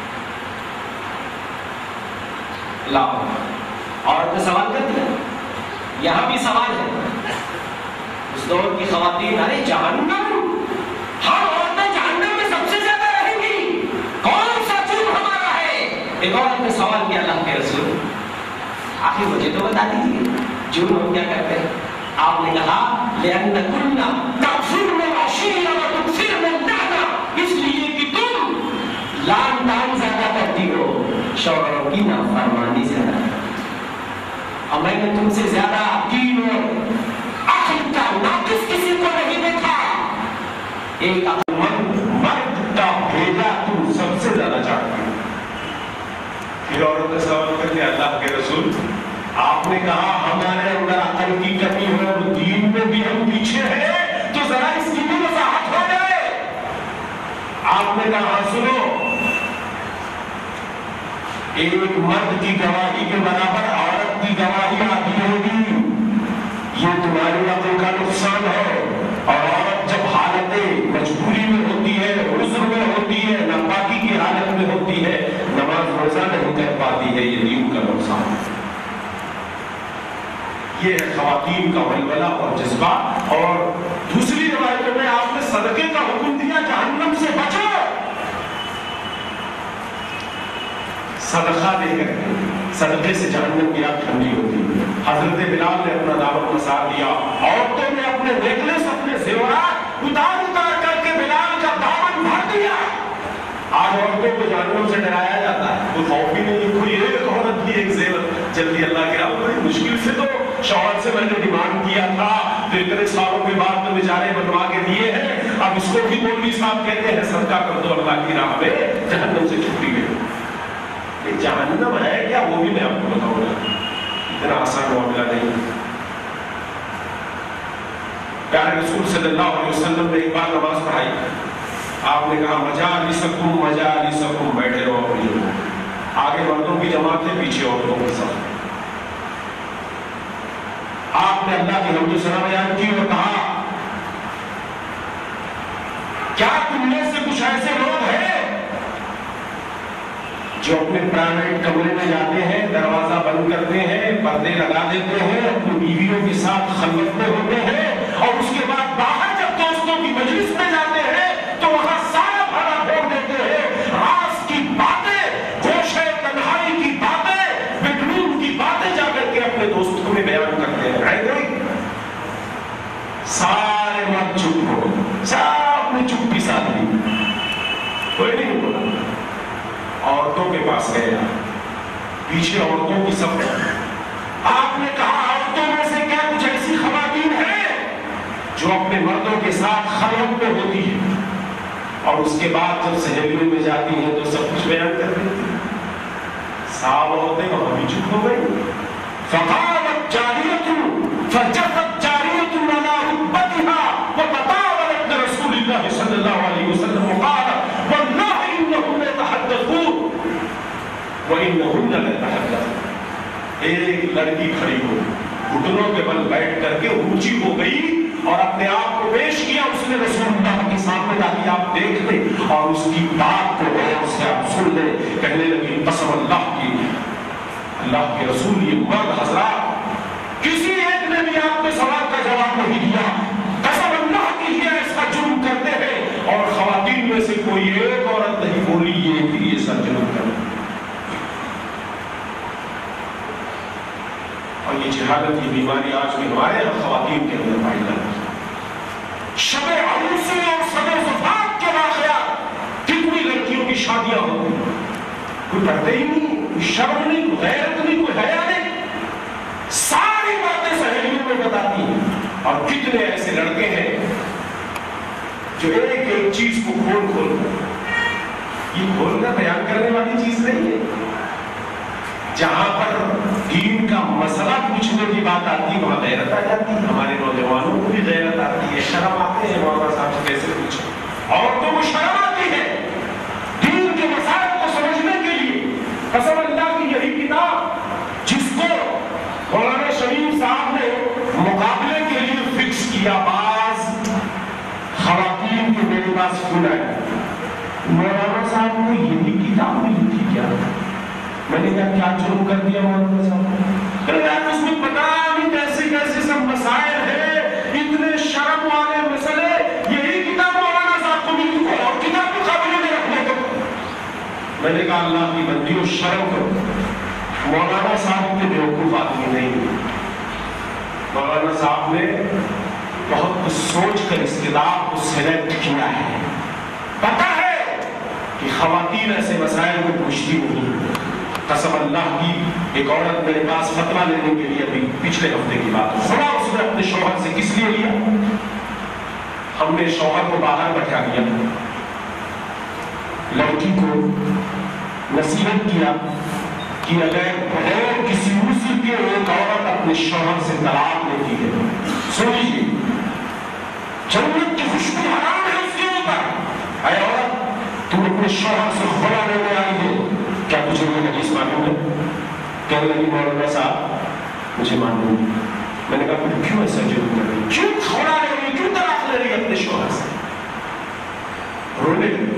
اللہ عورت نے سوال کر دیا. یہاں بھی سوال ہے اس دور کی خواتین، ارے جہنم، ہم عورتیں جہنم میں سب سے زیادہ رہیں گی، کون سا جرم ہمارا ہے؟ ایک عورت نے سوال کیا اللہ کے رسول آخر مجھے تو بتا دیجیے جرم ہم کیا کرتے ہیں؟ آپ نے کہا لأنکن تکفرن العشیر وتکثرن اللعنۃ، اس لیے کہ تم لعن طعن زیادہ کرتی ہو، شوہروں کی نافرمانی زیادہ کرتی ہو. اور میں نے تم سے زیادہ دین اور عقل کا ناقص کسی کو نہیں دیکھا. ایک عقلمند مرد کا بھیجا تم سب سے زیادہ چاہتی ہو. پھر عورت نے سوال کر کے اللہ کے رسول آپ نے کہا ہمارے اندر عقل کی کمی ہے اور دین میں بھی ہم پیچھے ہیں، تو ذرا اس کی بھی وضاحت ہو جائے. آپ نے کہا سنو، ایک مرد کی گواہی کے برابر عورت کی گواہی آدھی ہوگی، یہ تمہاری عقل کا نقصان ہے. اور عورت جب حالت مجبوری میں ہوتی ہے، عذر میں ہوتی ہے، ناپاکی کی حالت میں ہوتی ہے، نماز روزہ نہیں کر پاتی ہے، یہ دین کا نقصان ہے. یہ ہے خواتین کا ولولہ اور جذبہ. اور دوسری روایتوں میں آپ نے صدقے کا حکم دیا، جہنم سے بچو. صدقہ دے کر صدقے سے جہنم کی آگ ٹھنڈی ہوتی ہے. حضرت بلال نے اپنا دعوت مسار دیا، عورتوں نے اپنے نیکلس اپنے زیورات اتار اتار کر کے بلال کا دامن بھر دیا. آج عورتوں کو جہنم سے ڈرایا جاتا ہے، کوئی خوف ہی نہیں. کوئی ایک عورت کی ایک زیور جلدی اللہ کے راہ بڑی مشکل سے تو شوہر سے میں نے ڈیمانڈ کیا تھا، تو اتنے سالوں کے بعد تو بیچارے بنوا کے دیے ہیں، اب اس کو بھی مولوی صاحب کہتے ہیں صدقہ کر دو اللہ کی راہ میں، جہنم سے چھٹی گئی. یہ جہنم ہے کیا وہ بھی میں آپ کو بتاؤں گا، اتنا آسان معاملہ نہیں. پیارے رسول صلی اللہ علیہ وسلم نے ایک بار نماز پڑھائی، آپ نے کہا مجالسکم مجالسکم، بیٹھے رہو اپنی جگہ. آگے مردوں کی جماعت ہے، پیچھے عورتوں کے ساتھ. آپ نے اللہ کی حمد و ثنا بیان کی اور کہا کیا تم میں سے کچھ ایسے لوگ ہیں جو اپنے پرائیویٹ کمرے میں جاتے ہیں، دروازہ بند کرتے ہیں، پردے لگا دیتے ہیں، اپنی بیویوں کے ساتھ خلوت میں ہوتے ہیں، اور اس کے بعد باہر جب دوستوں کی مجلس میں جاتے ہیں تو وہاں سارا بھرا پھوڑ دیتے ہیں، راز کی باتیں، گوشے تنہائی کی باتیں، بیڈروم کی باتیں جا کر کے اپنے دوستوں میں بیان کرتے ہیں. رہ گئی سارے مرد چپ ہو، سب نے چپی ساتھ لی، کوئی نہیں بولا. عورتوں کے پاس گئے، پیچھے عورتوں کی صف. آپ نے کہا عورتوں میں سے کیا کچھ ایسی خواتین ہیں جو اپنے مردوں کے ساتھ خلوت میں ہوتی ہے اور اس کے بعد جب سہیلیوں میں جاتی ہیں تو سب کچھ بیان کر دیتی ہیں؟ صاحب عورتیں وہاں بھی چپ ہو گئی. فقالت جاریۃ فجفت جاریۃ علی رکبتها وتطاولت لرسول اللہ صلی اللہ علیہ وسلم وقالت واللہ انہم ليتحدثون وانہن ليتحدثن. ایک لڑکی کھڑی ہو، گھٹنوں کے بل بیٹھ کر کے اونچی ہو گئی اور اپنے آپ کو پیش کیا اس نے رسول اللہ کے سامنے تاکہ آپ دیکھ لیں اور اس کی بات کو غور سے آپ سن لیں. کہنے لگی قسم اللہ کی، اللہ کے رسول یہ مرد حضرات کسی ایک نے بھی آپ کے سوال کا جواب نہیں دیا. قسم اللہ کی یہ ایسا جرم کرتے ہیں، اور خواتین میں سے کوئی ایک عورت نہیں بولی یہ کہ یہ ایسا جرم کرتے. اور یہ جہالت، یہ بیماری آج بھی ہمارے یہاں خواتین کے اندر پائی جاتی ہے. شب عروسی اور شب زفاف کے واقعات، کتنی لڑکیوں کی شادیاں ہوتی ہیں، کوئی پڑھتے ہی نہیں، کوئی شرم نہیں، کوئی غیرت نہیں، کوئی حیا نہیں، ساری باتیں سہیلیوں میں بتاتی ہیں. اور کتنے ایسے لڑکے ہیں جو ایک ایک چیز کو کھول کھول یہ کھولنا بیان کرنے والی چیز نہیں ہے. جہاں پر دین کا مسئلہ پوچھنے کی بات آتی ہے وہاں غیرت آ جاتی ہے. ہمارے نوجوانوں کو بھی غیرت آتی ہے، شرم آتے ہیں مولانا صاحب سے کیسے پوچھیں. عورتوں کو شرم آتی ہے دین کے مسائل کو سمجھنے کے لیے. قسم اللہ کی یہی کتاب جس کو مولانا شریف صاحب نے مقابلے کے لیے فکس کیا، بعض خواتین کے میرے پاس فون آئے، مولانا صاحب کو یہی کتاب ملی تھی کیا؟ میں نے کہا کیا جرم کر دیا مولانا صاحب؟ کہ یار اس میں پتا نہیں کیسے کیسے سب مسائل ہیں، اتنے شرم والے مسئلے، یہی کتاب مولانا صاحب کو ملی تھی اور کتاب مقابلے میں رکھنے کو. میں نے کہا اللہ کی بندی و شرم کرو، مولانا صاحب کے بیوقوف آدمی نہیں. مولانا صاحب نے بہت کچھ سوچ کر اس کتاب کو سلیکٹ کیا ہے. پتا ہے کہ خواتین ایسے مسائل کو پوچھتی نہیں. قسم اللہ کی ایک عورت میرے پاس فتویٰ لینے کے لیے ابھی پچھلے ہفتے کی بات ہے، سنا اس نے اپنے شوہر سے کس لیے لیا. ہم نے شوہر کو باہر بٹھا دیا، لڑکی کو نصیحت کیا کہ اگر بغیر کسی عذر کے ایک عورت اپنے شوہر سے طلاق لیتی ہے، سن لیجیے جنت کی خوشبو حرام ہے اس کے اوپر. اے عورت تم اپنے شوہر سے خلا لینے آئی ہے، کیا تجھے یہ حدیث معلوم ہے؟ کہنے لگی مولانا صاحب مجھے معلوم ہے. میں نے کہا پھر کیوں ایسا جرم کر رہی، کیوں کھوڑا لے رہی، کیوں طلاق لے رہی اپنے شوہر سے؟ رونے لگی.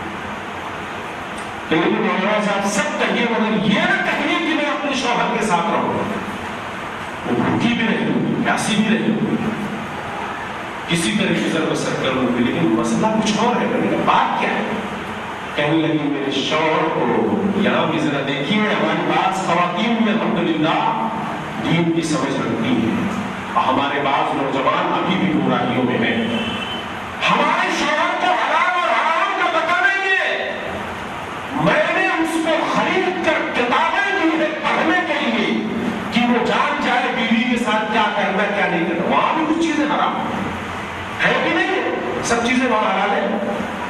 کہنے لگی مولانا صاحب سب کہیے مگر یہ نہ کہیے کہ میں اپنے شوہر کے ساتھ رہوں، میں بھوکی بھی رہی ہوں، پیاسی بھی رہی ہوں، کسی طرح کی ضرورت سر کروں گی، لیکن مسئلہ کچھ اور ہے. میں نے کہا بات کیا ہے؟ کہنے لگی میرے شوہر کو یہاں بھی ذرا دیکھیے، ہماری بعض خواتین میں الحمدللہ دین کی سمجھ رکھتی ہیں، اور ہمارے بعض نوجوان ابھی بھی گمراہیوں میں ہیں. ہمارے شوہر کو حلال اور حرام کا پتہ نہیں ہے. میں نے اس کو خرید کر کتابیں دی ہے پڑھنے کے لیے کہ وہ جان جائے بیوی کے ساتھ کیا کرنا کیا نہیں کرنا. وہاں بھی کچھ چیزیں حرام ہے کہ نہیں؟ سب چیزیں وہاں حلال ہیں.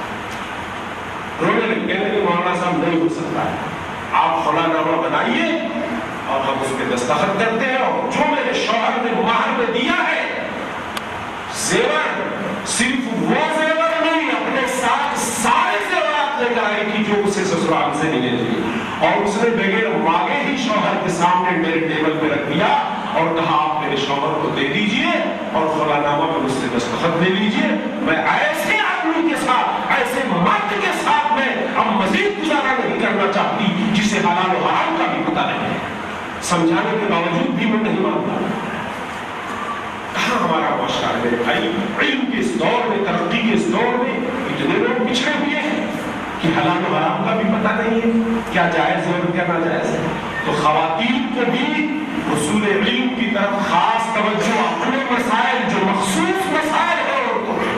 رونے لگے، کہنے لگے مولانا صاحب نہیں ہو سکتا ہے، آپ خلا نامہ بنائیے اور ہم اس پہ دستخط کرتے ہیں، اور جو میرے شوہر نے مہر میں دیا ہے زیور، صرف وہ زیور نہیں، اپنے ساتھ سارے زیورات لے کر آئی تھی جو اسے سسرال سے ملے تھے، اور اس نے بغیر مانگے ہی شوہر کے سامنے میرے ٹیبل پہ رکھ دیا اور کہا آپ میرے شوہر کو دے دیجئے اور خلا نامہ میں مجھ سے دستخط دے لیجئے. میں ایسے آدمی کے ساتھ، ایسے مرد کے ساتھ میں اب مزید گزارا نہیں کرنا چاہتی جسے حلال و حرام کا بھی پتہ نہیں ہے. سمجھانے کے باوجود بھی میں نہیں مانتا. کہاں ہمارا معاشرہ ہے میرے بھائی؟ علم کے اس دور میں، ترقی کے اس دور میں اتنے لوگ پچھڑے ہوئے ہیں کہ حلال و حرام کا بھی پتہ نہیں ہے، کیا جائز ہے اور کیا ناجائز ہے. تو خواتین کو بھی حصول علم کی طرف خاص توجہ، اپنے مسائل جو مخصوص مسائل ہیں عورتوں کے،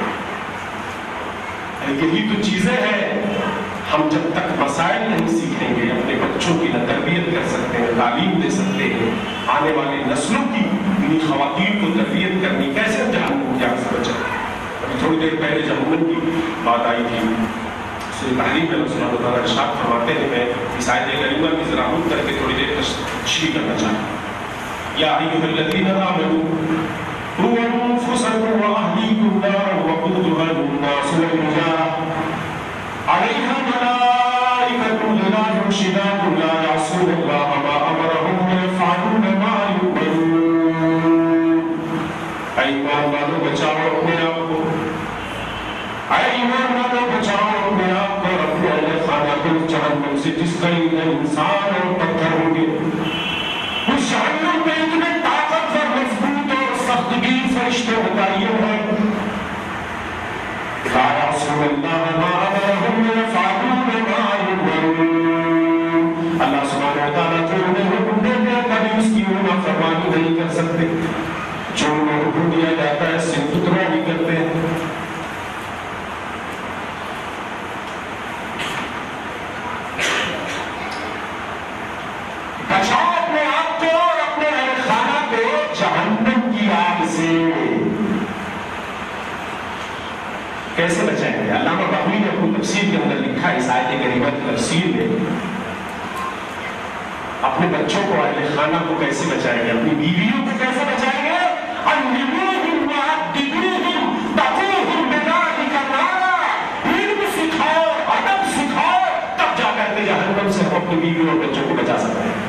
یہی تو چیزیں ہیں. ہم جب تک مسائل نہیں سیکھیں گے اپنے بچوں کی نہ تربیت کر سکتے ہیں، تعلیم دے سکتے ہیں. آنے والی نسلوں کی انہیں خواتین کو تربیت کرنی کیسے جہنم کیا سے بچا. ابھی تھوڑی دیر پہلے جہنم کی بات آئی تھی، سورہ تحریم میں اللہ سبحانہ وتعالیٰ ارشاد فرماتے ہیں، میں اس آیت کریمہ کی ذرا خود کر کے تھوڑی دیر تشریح کرنا چاہتا ہوں. یا ایھا الذین آمنوا قوا انفسکم واہلیکم نارا وقودها الناس والحجارہ علیہا ملائکۃ غلاظ شداد لا یعصون اللہ ما امرهم ویفعلون ما یؤمرون. اے ایمان والو بچاؤ سے جس قریب میں انسان اور پتھر ہوں گے. اس جہنم میں اتنے طاقتور مضبوط اور سختگیر فرشتے متعین ہیں. لا یعصون اللہ ما امرهم ویفعلون ما یؤمرون. اللہ سبحانہ وتعالیٰ جو انہیں حکم دیتے ہیں کبھی اس کی نافرمانی نہیں کر سکتے. جو انہیں حکم دیا جاتا ہے صرف اتنا ہی کرتے ہیں. بچاؤ اپنے آپ کو اور اپنے اہل خانہ کو جہنم کی آگ سے. کیسے بچائیں گے؟ علامہ بغوی نے اپنی تفسیر کے اندر لکھا ہے اس آیت کریمہ کی تفسیر میں اپنے بچوں کو اہل خانہ کو کیسے بچائیں گے، اپنی بیویوں کو کیسے بچائیں گے. علموہم وعدبوہم تقوہم بذالک النار. علم سکھاؤ، ادب سکھاؤ، تب جا کر کے جہنم سے ہم اپنی بیویوں اور بچوں کو بچا سکتے ہیں.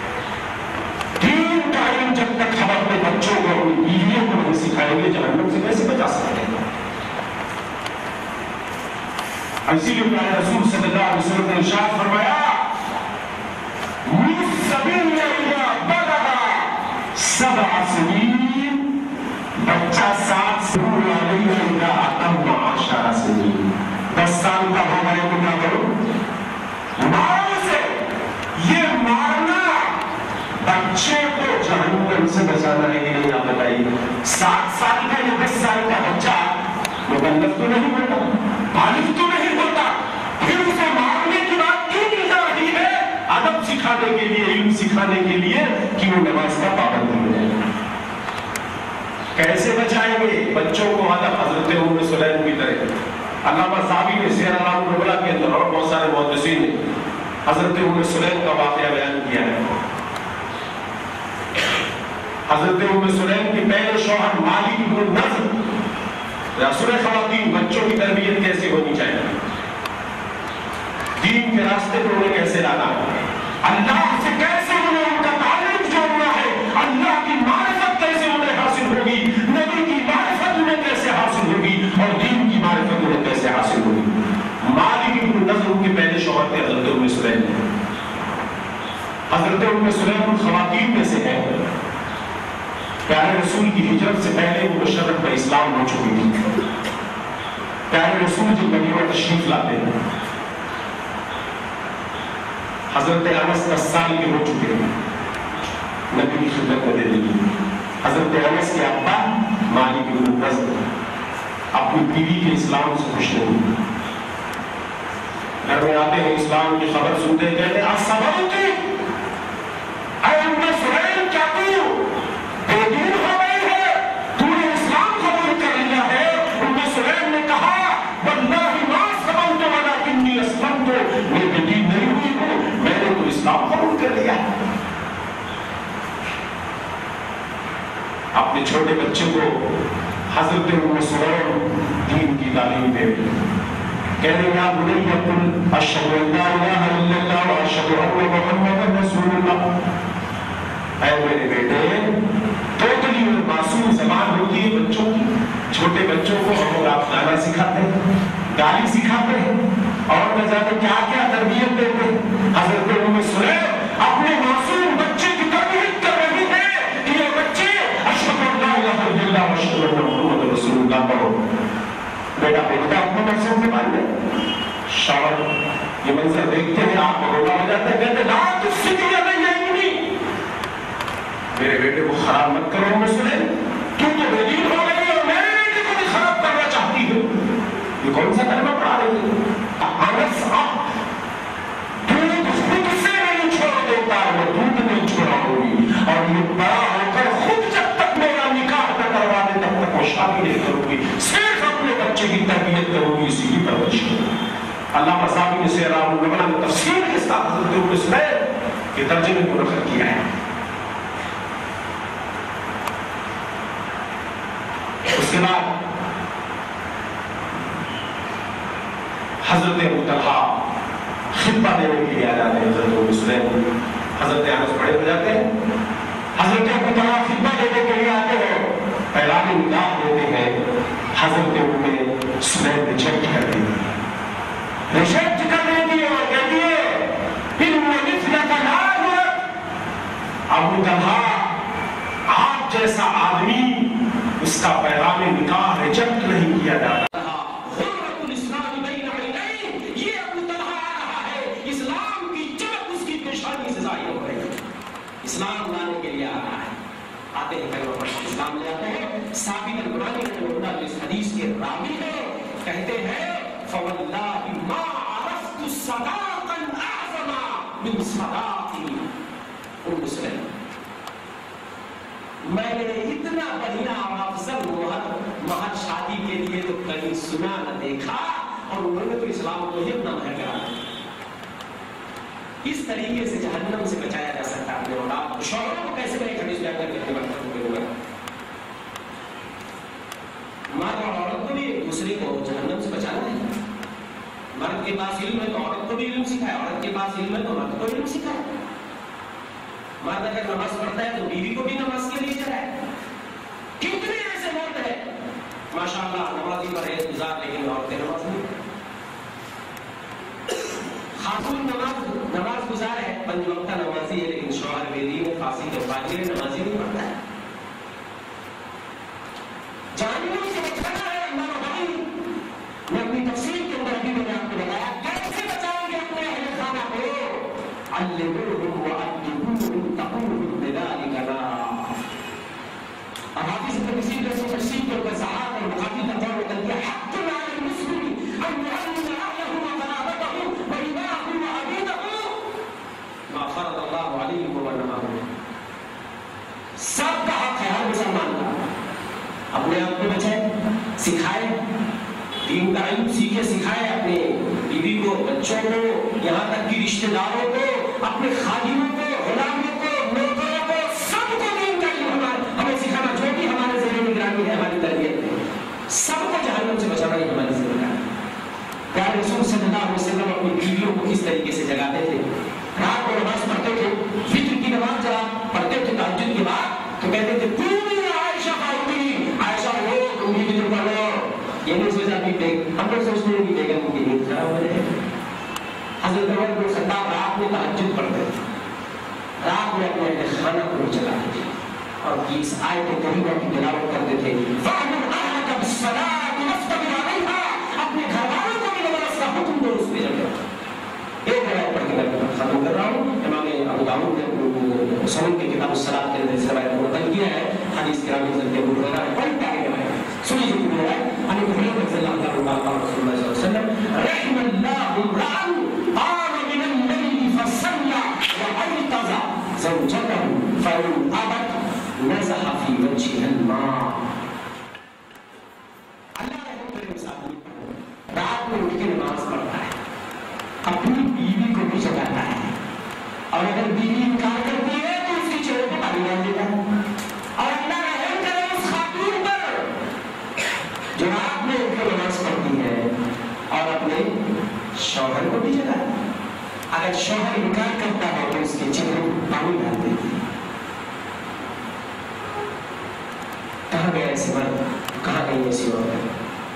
دین کا علم جب تک ہم اپنے بچوں کو اپنی بیویوں کو نہیں سکھائیں گے جہنم سے کیسے بچا سکتے ہیں. اسی لیے پیارے رسول صلی اللہ علیہ وسلم نے ارشاد فرمایا سبع سنین، بچہ سات سنین علیہ اتم عشر سنین، دس سال کا ہو گئے تو کیا کرو؟ مارو سے. یہ مارنا بچے کو جہنم سے بچانا ہے کہ نہیں آپ بتائیے. سات سال کا یا دس سال کا بچہ مکلف تو نہیں ہوتا، بالغ تو نہیں ہوتا، پھر اسے مارنے کی بات کیوں کی جا رہی ہے؟ ادب سکھانے کے لیے، علم سکھانے کے لیے کہ وہ نماز کا پابند ہو جائے. کیسے بچائیں گے بچوں کو؟ ادب حضرت ام سلیم کی طرح علامہ صاحبی نے سیر اعلام النبلاء کے اندر اور بہت سارے محدثین نے حضرت ام سلیم کا واقعہ بیان کیا ہے. حضرت ام سلیم کے پہلے شوہر مالک بن نضر، رسول خواتین بچوں کی تربیت کیسے ہونی چاہیے، دین کے راستے پر انہیں کیسے لانا ہے، اللہ سے کیسے انہیں ان کا تعلق جوڑنا ہے، اللہ کی معرفت کیسے انہیں حاصل ہوگی، نبی کی معرفت انہیں کیسے حاصل ہوگی اور دین کی معرفت انہیں کیسے حاصل ہوگی. مالک بن نضر کے پہلے شوہر تھے حضرت ام سلیم. حضرت ام سلیم خواتین میں سے ہے. پیارے رسول کی ہجرت سے پہلے وہ مشرف میں اسلام ہو چکی تھی. پیارے رسول جب مدینہ تشریف لاتے ہیں حضرت انس دس سال کے ہو چکے ہیں، نبی کی خدمت میں دے دی. حضرت انس کے ابا مالک بن نضر اپنی بیوی کے اسلام سے خوش نہیں. گھر میں آتے ہیں، اسلام کی خبر سنتے ہیں، کہتے ہیں اصبرتی اے ام سلیم، کیا تو بے دین ہو گئی ہے، تو نے اسلام قبول کر لیا ہے؟ ام سلیم نے کہا واللہ ما صبرت ولکنی اسلمت، میں بے دین نہیں ہوئی ہوں، میں نے تو اسلام قبول کر لیا. اپنے چھوٹے بچے کو حضرت ام سلیم دین کی تعلیم دے رہی ہے. کہہ رہے ہیں یا بنی قل اشہد ان لا الہ الا اللہ واشہد ان محمد رسول اللہ. اے میرے بیٹے، توتلی اور معصوم زبان ہوتی ہے بچوں کی. چھوٹے بچوں کو ہم اور آپ گانا سکھاتے ہیں، گالی سکھاتے ہیں اور نہ جانے کیا کیا تربیت دیتے ہیں. حضرت ام سلیم اپنے معصوم بچے کی تربیت کر رہی ہے کہ یہ بچے اشہد ان لا الہ الا اللہ واشہد ان محمد رسول اللہ پڑھو. بیٹا بیٹا اپنے معصوم سے مان لے. شوہر یہ منظر دیکھتے ہیں آپ کو رونا ہو جاتا ہے، کہتے ہیں لا تفسدی علی امری، میرے بیٹے کو خراب مت کرو. ام سلیم تو تو بے دین ہو گئی اور میرے بیٹے کو بھی خراب کرنا چاہتی ہو. یہ کون سا کلمہ پڑھا رہی ہے؟ انس دودھ خود سے نہیں چھوڑ دیتا، وہ دودھ نہیں چھوڑا ہوگی، اور یہ بڑا ہو کر خود جب تک میرا نکاح نہ کروا دے تب تک وہ شادی نہیں کروں گی، صرف اپنے بچے کی تربیت کروں گی، اسی کی پرورش کروں گی. علامہ صاحب نے سیر اعلام النبلاء میں تفسیر کے ساتھ حضرت ام سلیم کے ترجمے کو نقل کیا ہے. اس کے بعد حضرت ابو طلحہ خطبہ دینے کے لیے آ جاتے ہیں. حضرت ام سلیم، حضرت انس بڑے ہو جاتے ہیں. حضرت ابو طلحہ خطبہ دینے کے لیے آتے ہیں، اعلان نکاح دیتے ہیں. حضرت ام سلیم ریجیکٹ کر دیتی ہے، ریجیکٹ کر دیتی ہے اور کہتی ہے دلہا آپ جیسا آدمی اس کا پیغام نکاح ریجیکٹ نہیں کیا جاتا. یہ ابو طلحہ آ رہا ہے، اسلام کی چمک اس کی پیشانی سے ظاہر ہو رہی ہے، اسلام لانے کے لیے آ رہا ہے. آتے ہیں کلمہ پڑھ کے اسلام لے آتے ہیں. ثابت البنانی رحمہ اللہ جو اس حدیث کے راوی ہیں کہتے ہیں فواللہ ما عرفت صداقا اعظم من صداق ام سلمہ. میں نے اتنا بڑھیا اور افضل مہر مہر شادی کے لیے تو کہیں سنا نہ دیکھا، اور انہوں نے تو اسلام کو ہی اپنا مہر کرا دیا. اس طریقے سے جہنم سے بچایا جا سکتا ہے اپنے اولاد. شوہروں کو کیسے میں ایک حدیث بیان کر کے اپنی بات کروں گا. مرد اور عورت کو بھی ایک دوسرے کو جہنم سے بچانا ہے. مرد کے پاس علم ہے تو عورت کو بھی علم سکھائے، عورت کے پاس علم ہے تو مرد کو علم سکھائے. مرد اگر نماز پڑھتا ہے تو بیوی کو بھی نماز کے لیے چلائے. کتنے ایسے مرد ہیں ماشاءاللہ نمازی پرہیز گزار لیکن عورتیں نماز نہیں. خاتون نماز نماز گزار ہے، پنج وقتہ نمازی ہے، لیکن شوہر بے دین ہے، فاسق ہے، فاجر ہے، نمازی نہیں پڑھتا ہے. جہنم سے بچانا ہے اللہ بھائی. میں اپنی تفسیر کے اندر ابھی میں نے آپ کو بتایا کیسے بچائیں گے اپنے اہل خانہ کو. علموہم وعلموہم تقوہم بذالک لا. اب حافظ ابن کثیر نے تفسیر کے اوپر صحابہ اور مقامی کا قول کر دیا حق علی المسلم ان يعلم اهله وقرابته وإمامه وعبيده ما فرض الله عليهم ونهاهم. سب کا حق ہے ہر مسلمان کا. اپنے آپ کو بچائے، سکھائے، دین کا علم سیکھے سکھائے اپنے بیوی کو، بچوں کو، یہاں تک کہ رشتہ داروں کو، اپنے خادموں کو، غلاموں کو، نوکروں کو، سب کو دین کا علم ہمیں سکھانا. جو بھی ہمارے ذہن نگرانی ہے ہماری تربیت میں، سب کو جہنم سے بچانا ہی ہماری ذمہ داری ہے. پیارے رسول صلی اللہ علیہ وسلم اپنی بیویوں کو کس طریقے سے جگاتے تھے. رات کو نماز پڑھتے تھے، فجر کی نماز جب پڑھتے تھے تہجد کے بعد تو کہتے تھے پوری عائشہ پڑھتی، عائشہ لو تم بھی فجر پڑھو. یہ نہیں سوچا کہ ہم لوگ سوچتے ہیں کہ بیگم کی نیند خراب ہو جائے. حضرت عمر بن خطاب رات میں تہجد پڑھتے تھے، رات میں اپنے اہل خانہ کو چلاتے تھے اور اس آیت کریمہ کی تلاوت کرتے تھے. فَأْمُرْ أَهْلَكَ بِالصَّلَاةِ وَاصْطَبِرْ عَلَيْهَا. اپنے گھر والوں کو بھی نماز کا حکم دو اس پہ جب ایک روایت پڑھ کے میں ختم کر رہا ہوں. امام ابو داؤد نے سنن کی کتاب الصلاۃ کے اندر اس روایت کو نقل کیا ہے. حدیث کرام میں سے ابو ہریرہ نے بڑی پیاری روایت سنی جو کہ ہے ان ابو ہریرہ رضی اللہ تعالی عنہ رسول اللہ صلی اللہ علیہ وسلم رحم اللہ امرأ قام من الليل فصلى وأيقظ زوجته فإن أبت نزح في وجهها الماء. اللہ رحم کرے اس آدمی پر، رات میں اٹھ کے نماز پڑھتا ہے، اپنی بیوی کو بھی جگاتا ہے، اور اگر بیوی انکار کرتی ہے تو اس کے چہرے پر پانی ڈال دیتا ہے. اور اللہ رحم کرے اس خاتون پر جو رات میں اٹھ کے نماز پڑھتی ہے اور اپنے شوہر کو بھی جگاتا ہے. اگر شوہر انکار کرتا ہے تو اس کے چہرے پر پانی ڈال دیتی ہے. کہاں گیا ایسے مرد، کہاں گئی ایسی عورت.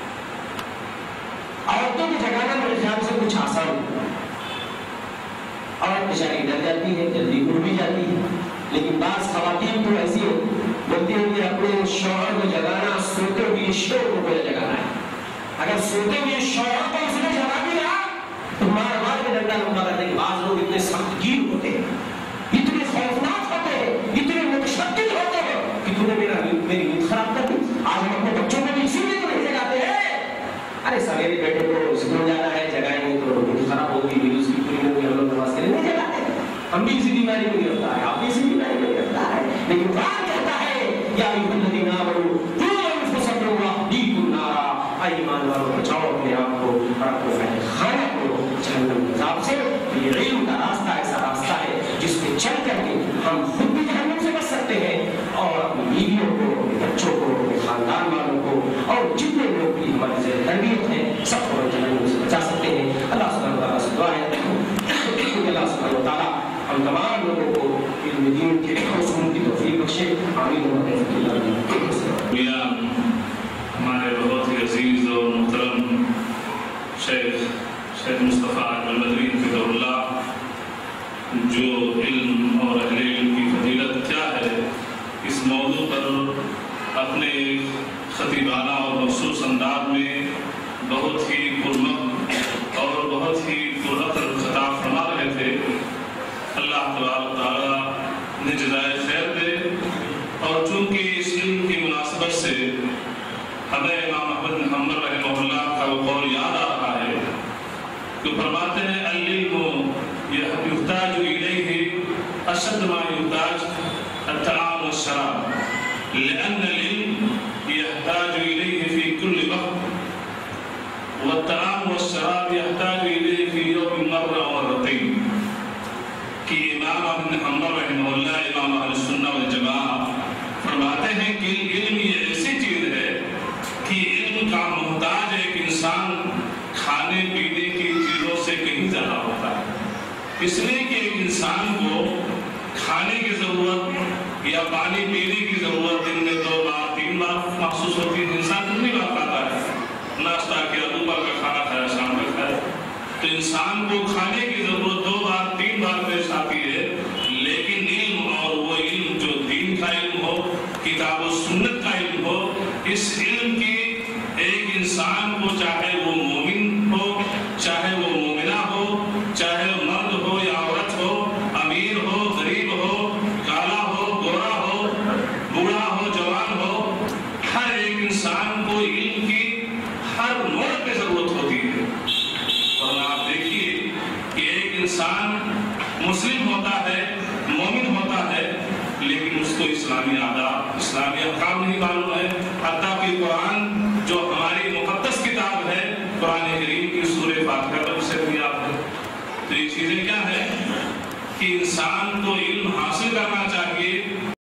عورتوں کو جگانا میرے خیال سے کچھ آسان ہے. عورت بیچاری ڈر جاتی ہے، جلدی اٹھ بھی جاتی ہے، لیکن بعض خواتین تو ایسی بولتی ہیں کہ اپنے شوہر کو جگانا سوتے ہوئے شوہر کو پہلے جگانا ہے. اگر سوتے ہوئے شوہر کو اس نے جگا دیا تو مار مار کے ڈنڈا لمبا کر دیں گے. بعض لوگ اتنے سخت گیر ہوتے ہیں، اتنے خوفناک ہوتے ہیں، اتنے متشدد ہوتے ہیں کہ تو نے میرا میری نیند خراب کر دی. آج ہم اپنے بچوں کو بھی اسی لیے تو نہیں جگاتے ہیں. ارے سویرے بیٹے کو اسکول جانا ہے، جگائیں گے تو نیند خراب ہوگی، میری اس کی پوری نہیں ہوگی، ہم لوگ نماز کے لیے نہیں جگاتے. ہم بھی اسی بیماری میں گرفتار ہے، آپ بھی اسی بیماری میں گرفتار ہے. لیکن قرآن کہتا ہے یا ایھا الذین آمنوا قوا انفسکم واہلیکم نارا. اے ایمان والو بچاؤ اپنے آپ کو اور اپنے اہل خانہ کو جہنم کے عذاب سے. یہ علم کا راستہ ایسا راستہ ہے جس پہ چل کر کے ہم خود بھی جہنم سے بچ سکتے ہیں اور اپنی بیویوں کو، اپنے بچوں کو، اپنے خاندان والوں کو اور جتنے لوگ بھی ہماری زیر تربیت ہیں سب کو جہنم سے بچا سکتے ہیں. اللہ سبحانہ و تعالیٰ سے دعا ہے کہ اللہ سبحانہ و تعالیٰ ہم تمام لوگوں کو علم دین کے حصول کی توفیق بخشے. آمین و آمین. ہمارے بہت ہی عزیز اور محترم شیخ شیخ مصطفیٰ المدنی فضل اللہ جو علم اور اہل علم کی فضیلت کیا ہے، اس موضوع پر اپنے خطیبانہ اور مخصوص انداز میں بہت ہی پرمخ اور بہت ہی پراثر خطاب فرما رہے تھے۔ اللہ تبارک تعالیٰ نے جزائے خیر دے، اور چونکہ اس علم کی مناسبت سے ہمیں امام احمد بن حنبل رحمہ اللہ کا وہ قول یاد آ رہا ہے کہ فرماتے ہیں العلم یحتاج الیہ اشد ما یحتاج الطعام والشراب لأن العلم يحتاج إليه في كل وقت والطعام والشراب يحتاج إليه في يوم مرة أو مرتين۔ کہ امام احمد بن حنبل رحمہ اللہ امام اہل سنہ والجماعہ فرماتے ہیں کہ علم یہ ایسی چیز ہے کہ علم کا محتاج ایک انسان کھانے پینے کی چیزوں سے کہیں زیادہ ہوتا ہے، اس لیے کہ ایک انسان کو کھانے کی ضرورت یا پانی پینے کی ضرورت دن میں دو بار تین بار محسوس ہوتی ہے۔ انسان کتنی بار کھاتا ہے، ناشتہ کیا، دوپہر کا کھانا کھایا، شام کا کھایا، تو انسان کو کھانے کی ضرورت دو بار تین بار پیش آتی ہے۔ لیکن علم اور وہ علم جو دین کا علم ہو، کتاب و سنت کا علم ہو، اس علم کی ایک انسان کو چاہے وہ مومن ہو، چاہے وہ مومنہ ہو، چاہے مرد ہو یا عورت ہو، امیر ہو، غریب ہو، کالا ہو، گورا ہو، بوڑھا ہو، جوان ہو، ہر ایک انسان کو علم کی ہر موڑ پہ ضرورت ہوتی ہے۔ ورنہ آپ دیکھیے کہ ایک انسان مسلم ہوتا ہے، مومن ہوتا ہے، لیکن اس کو اسلامی آداب، اسلامی احکام نہیں معلوم ہے، حتیٰ کہ قرآن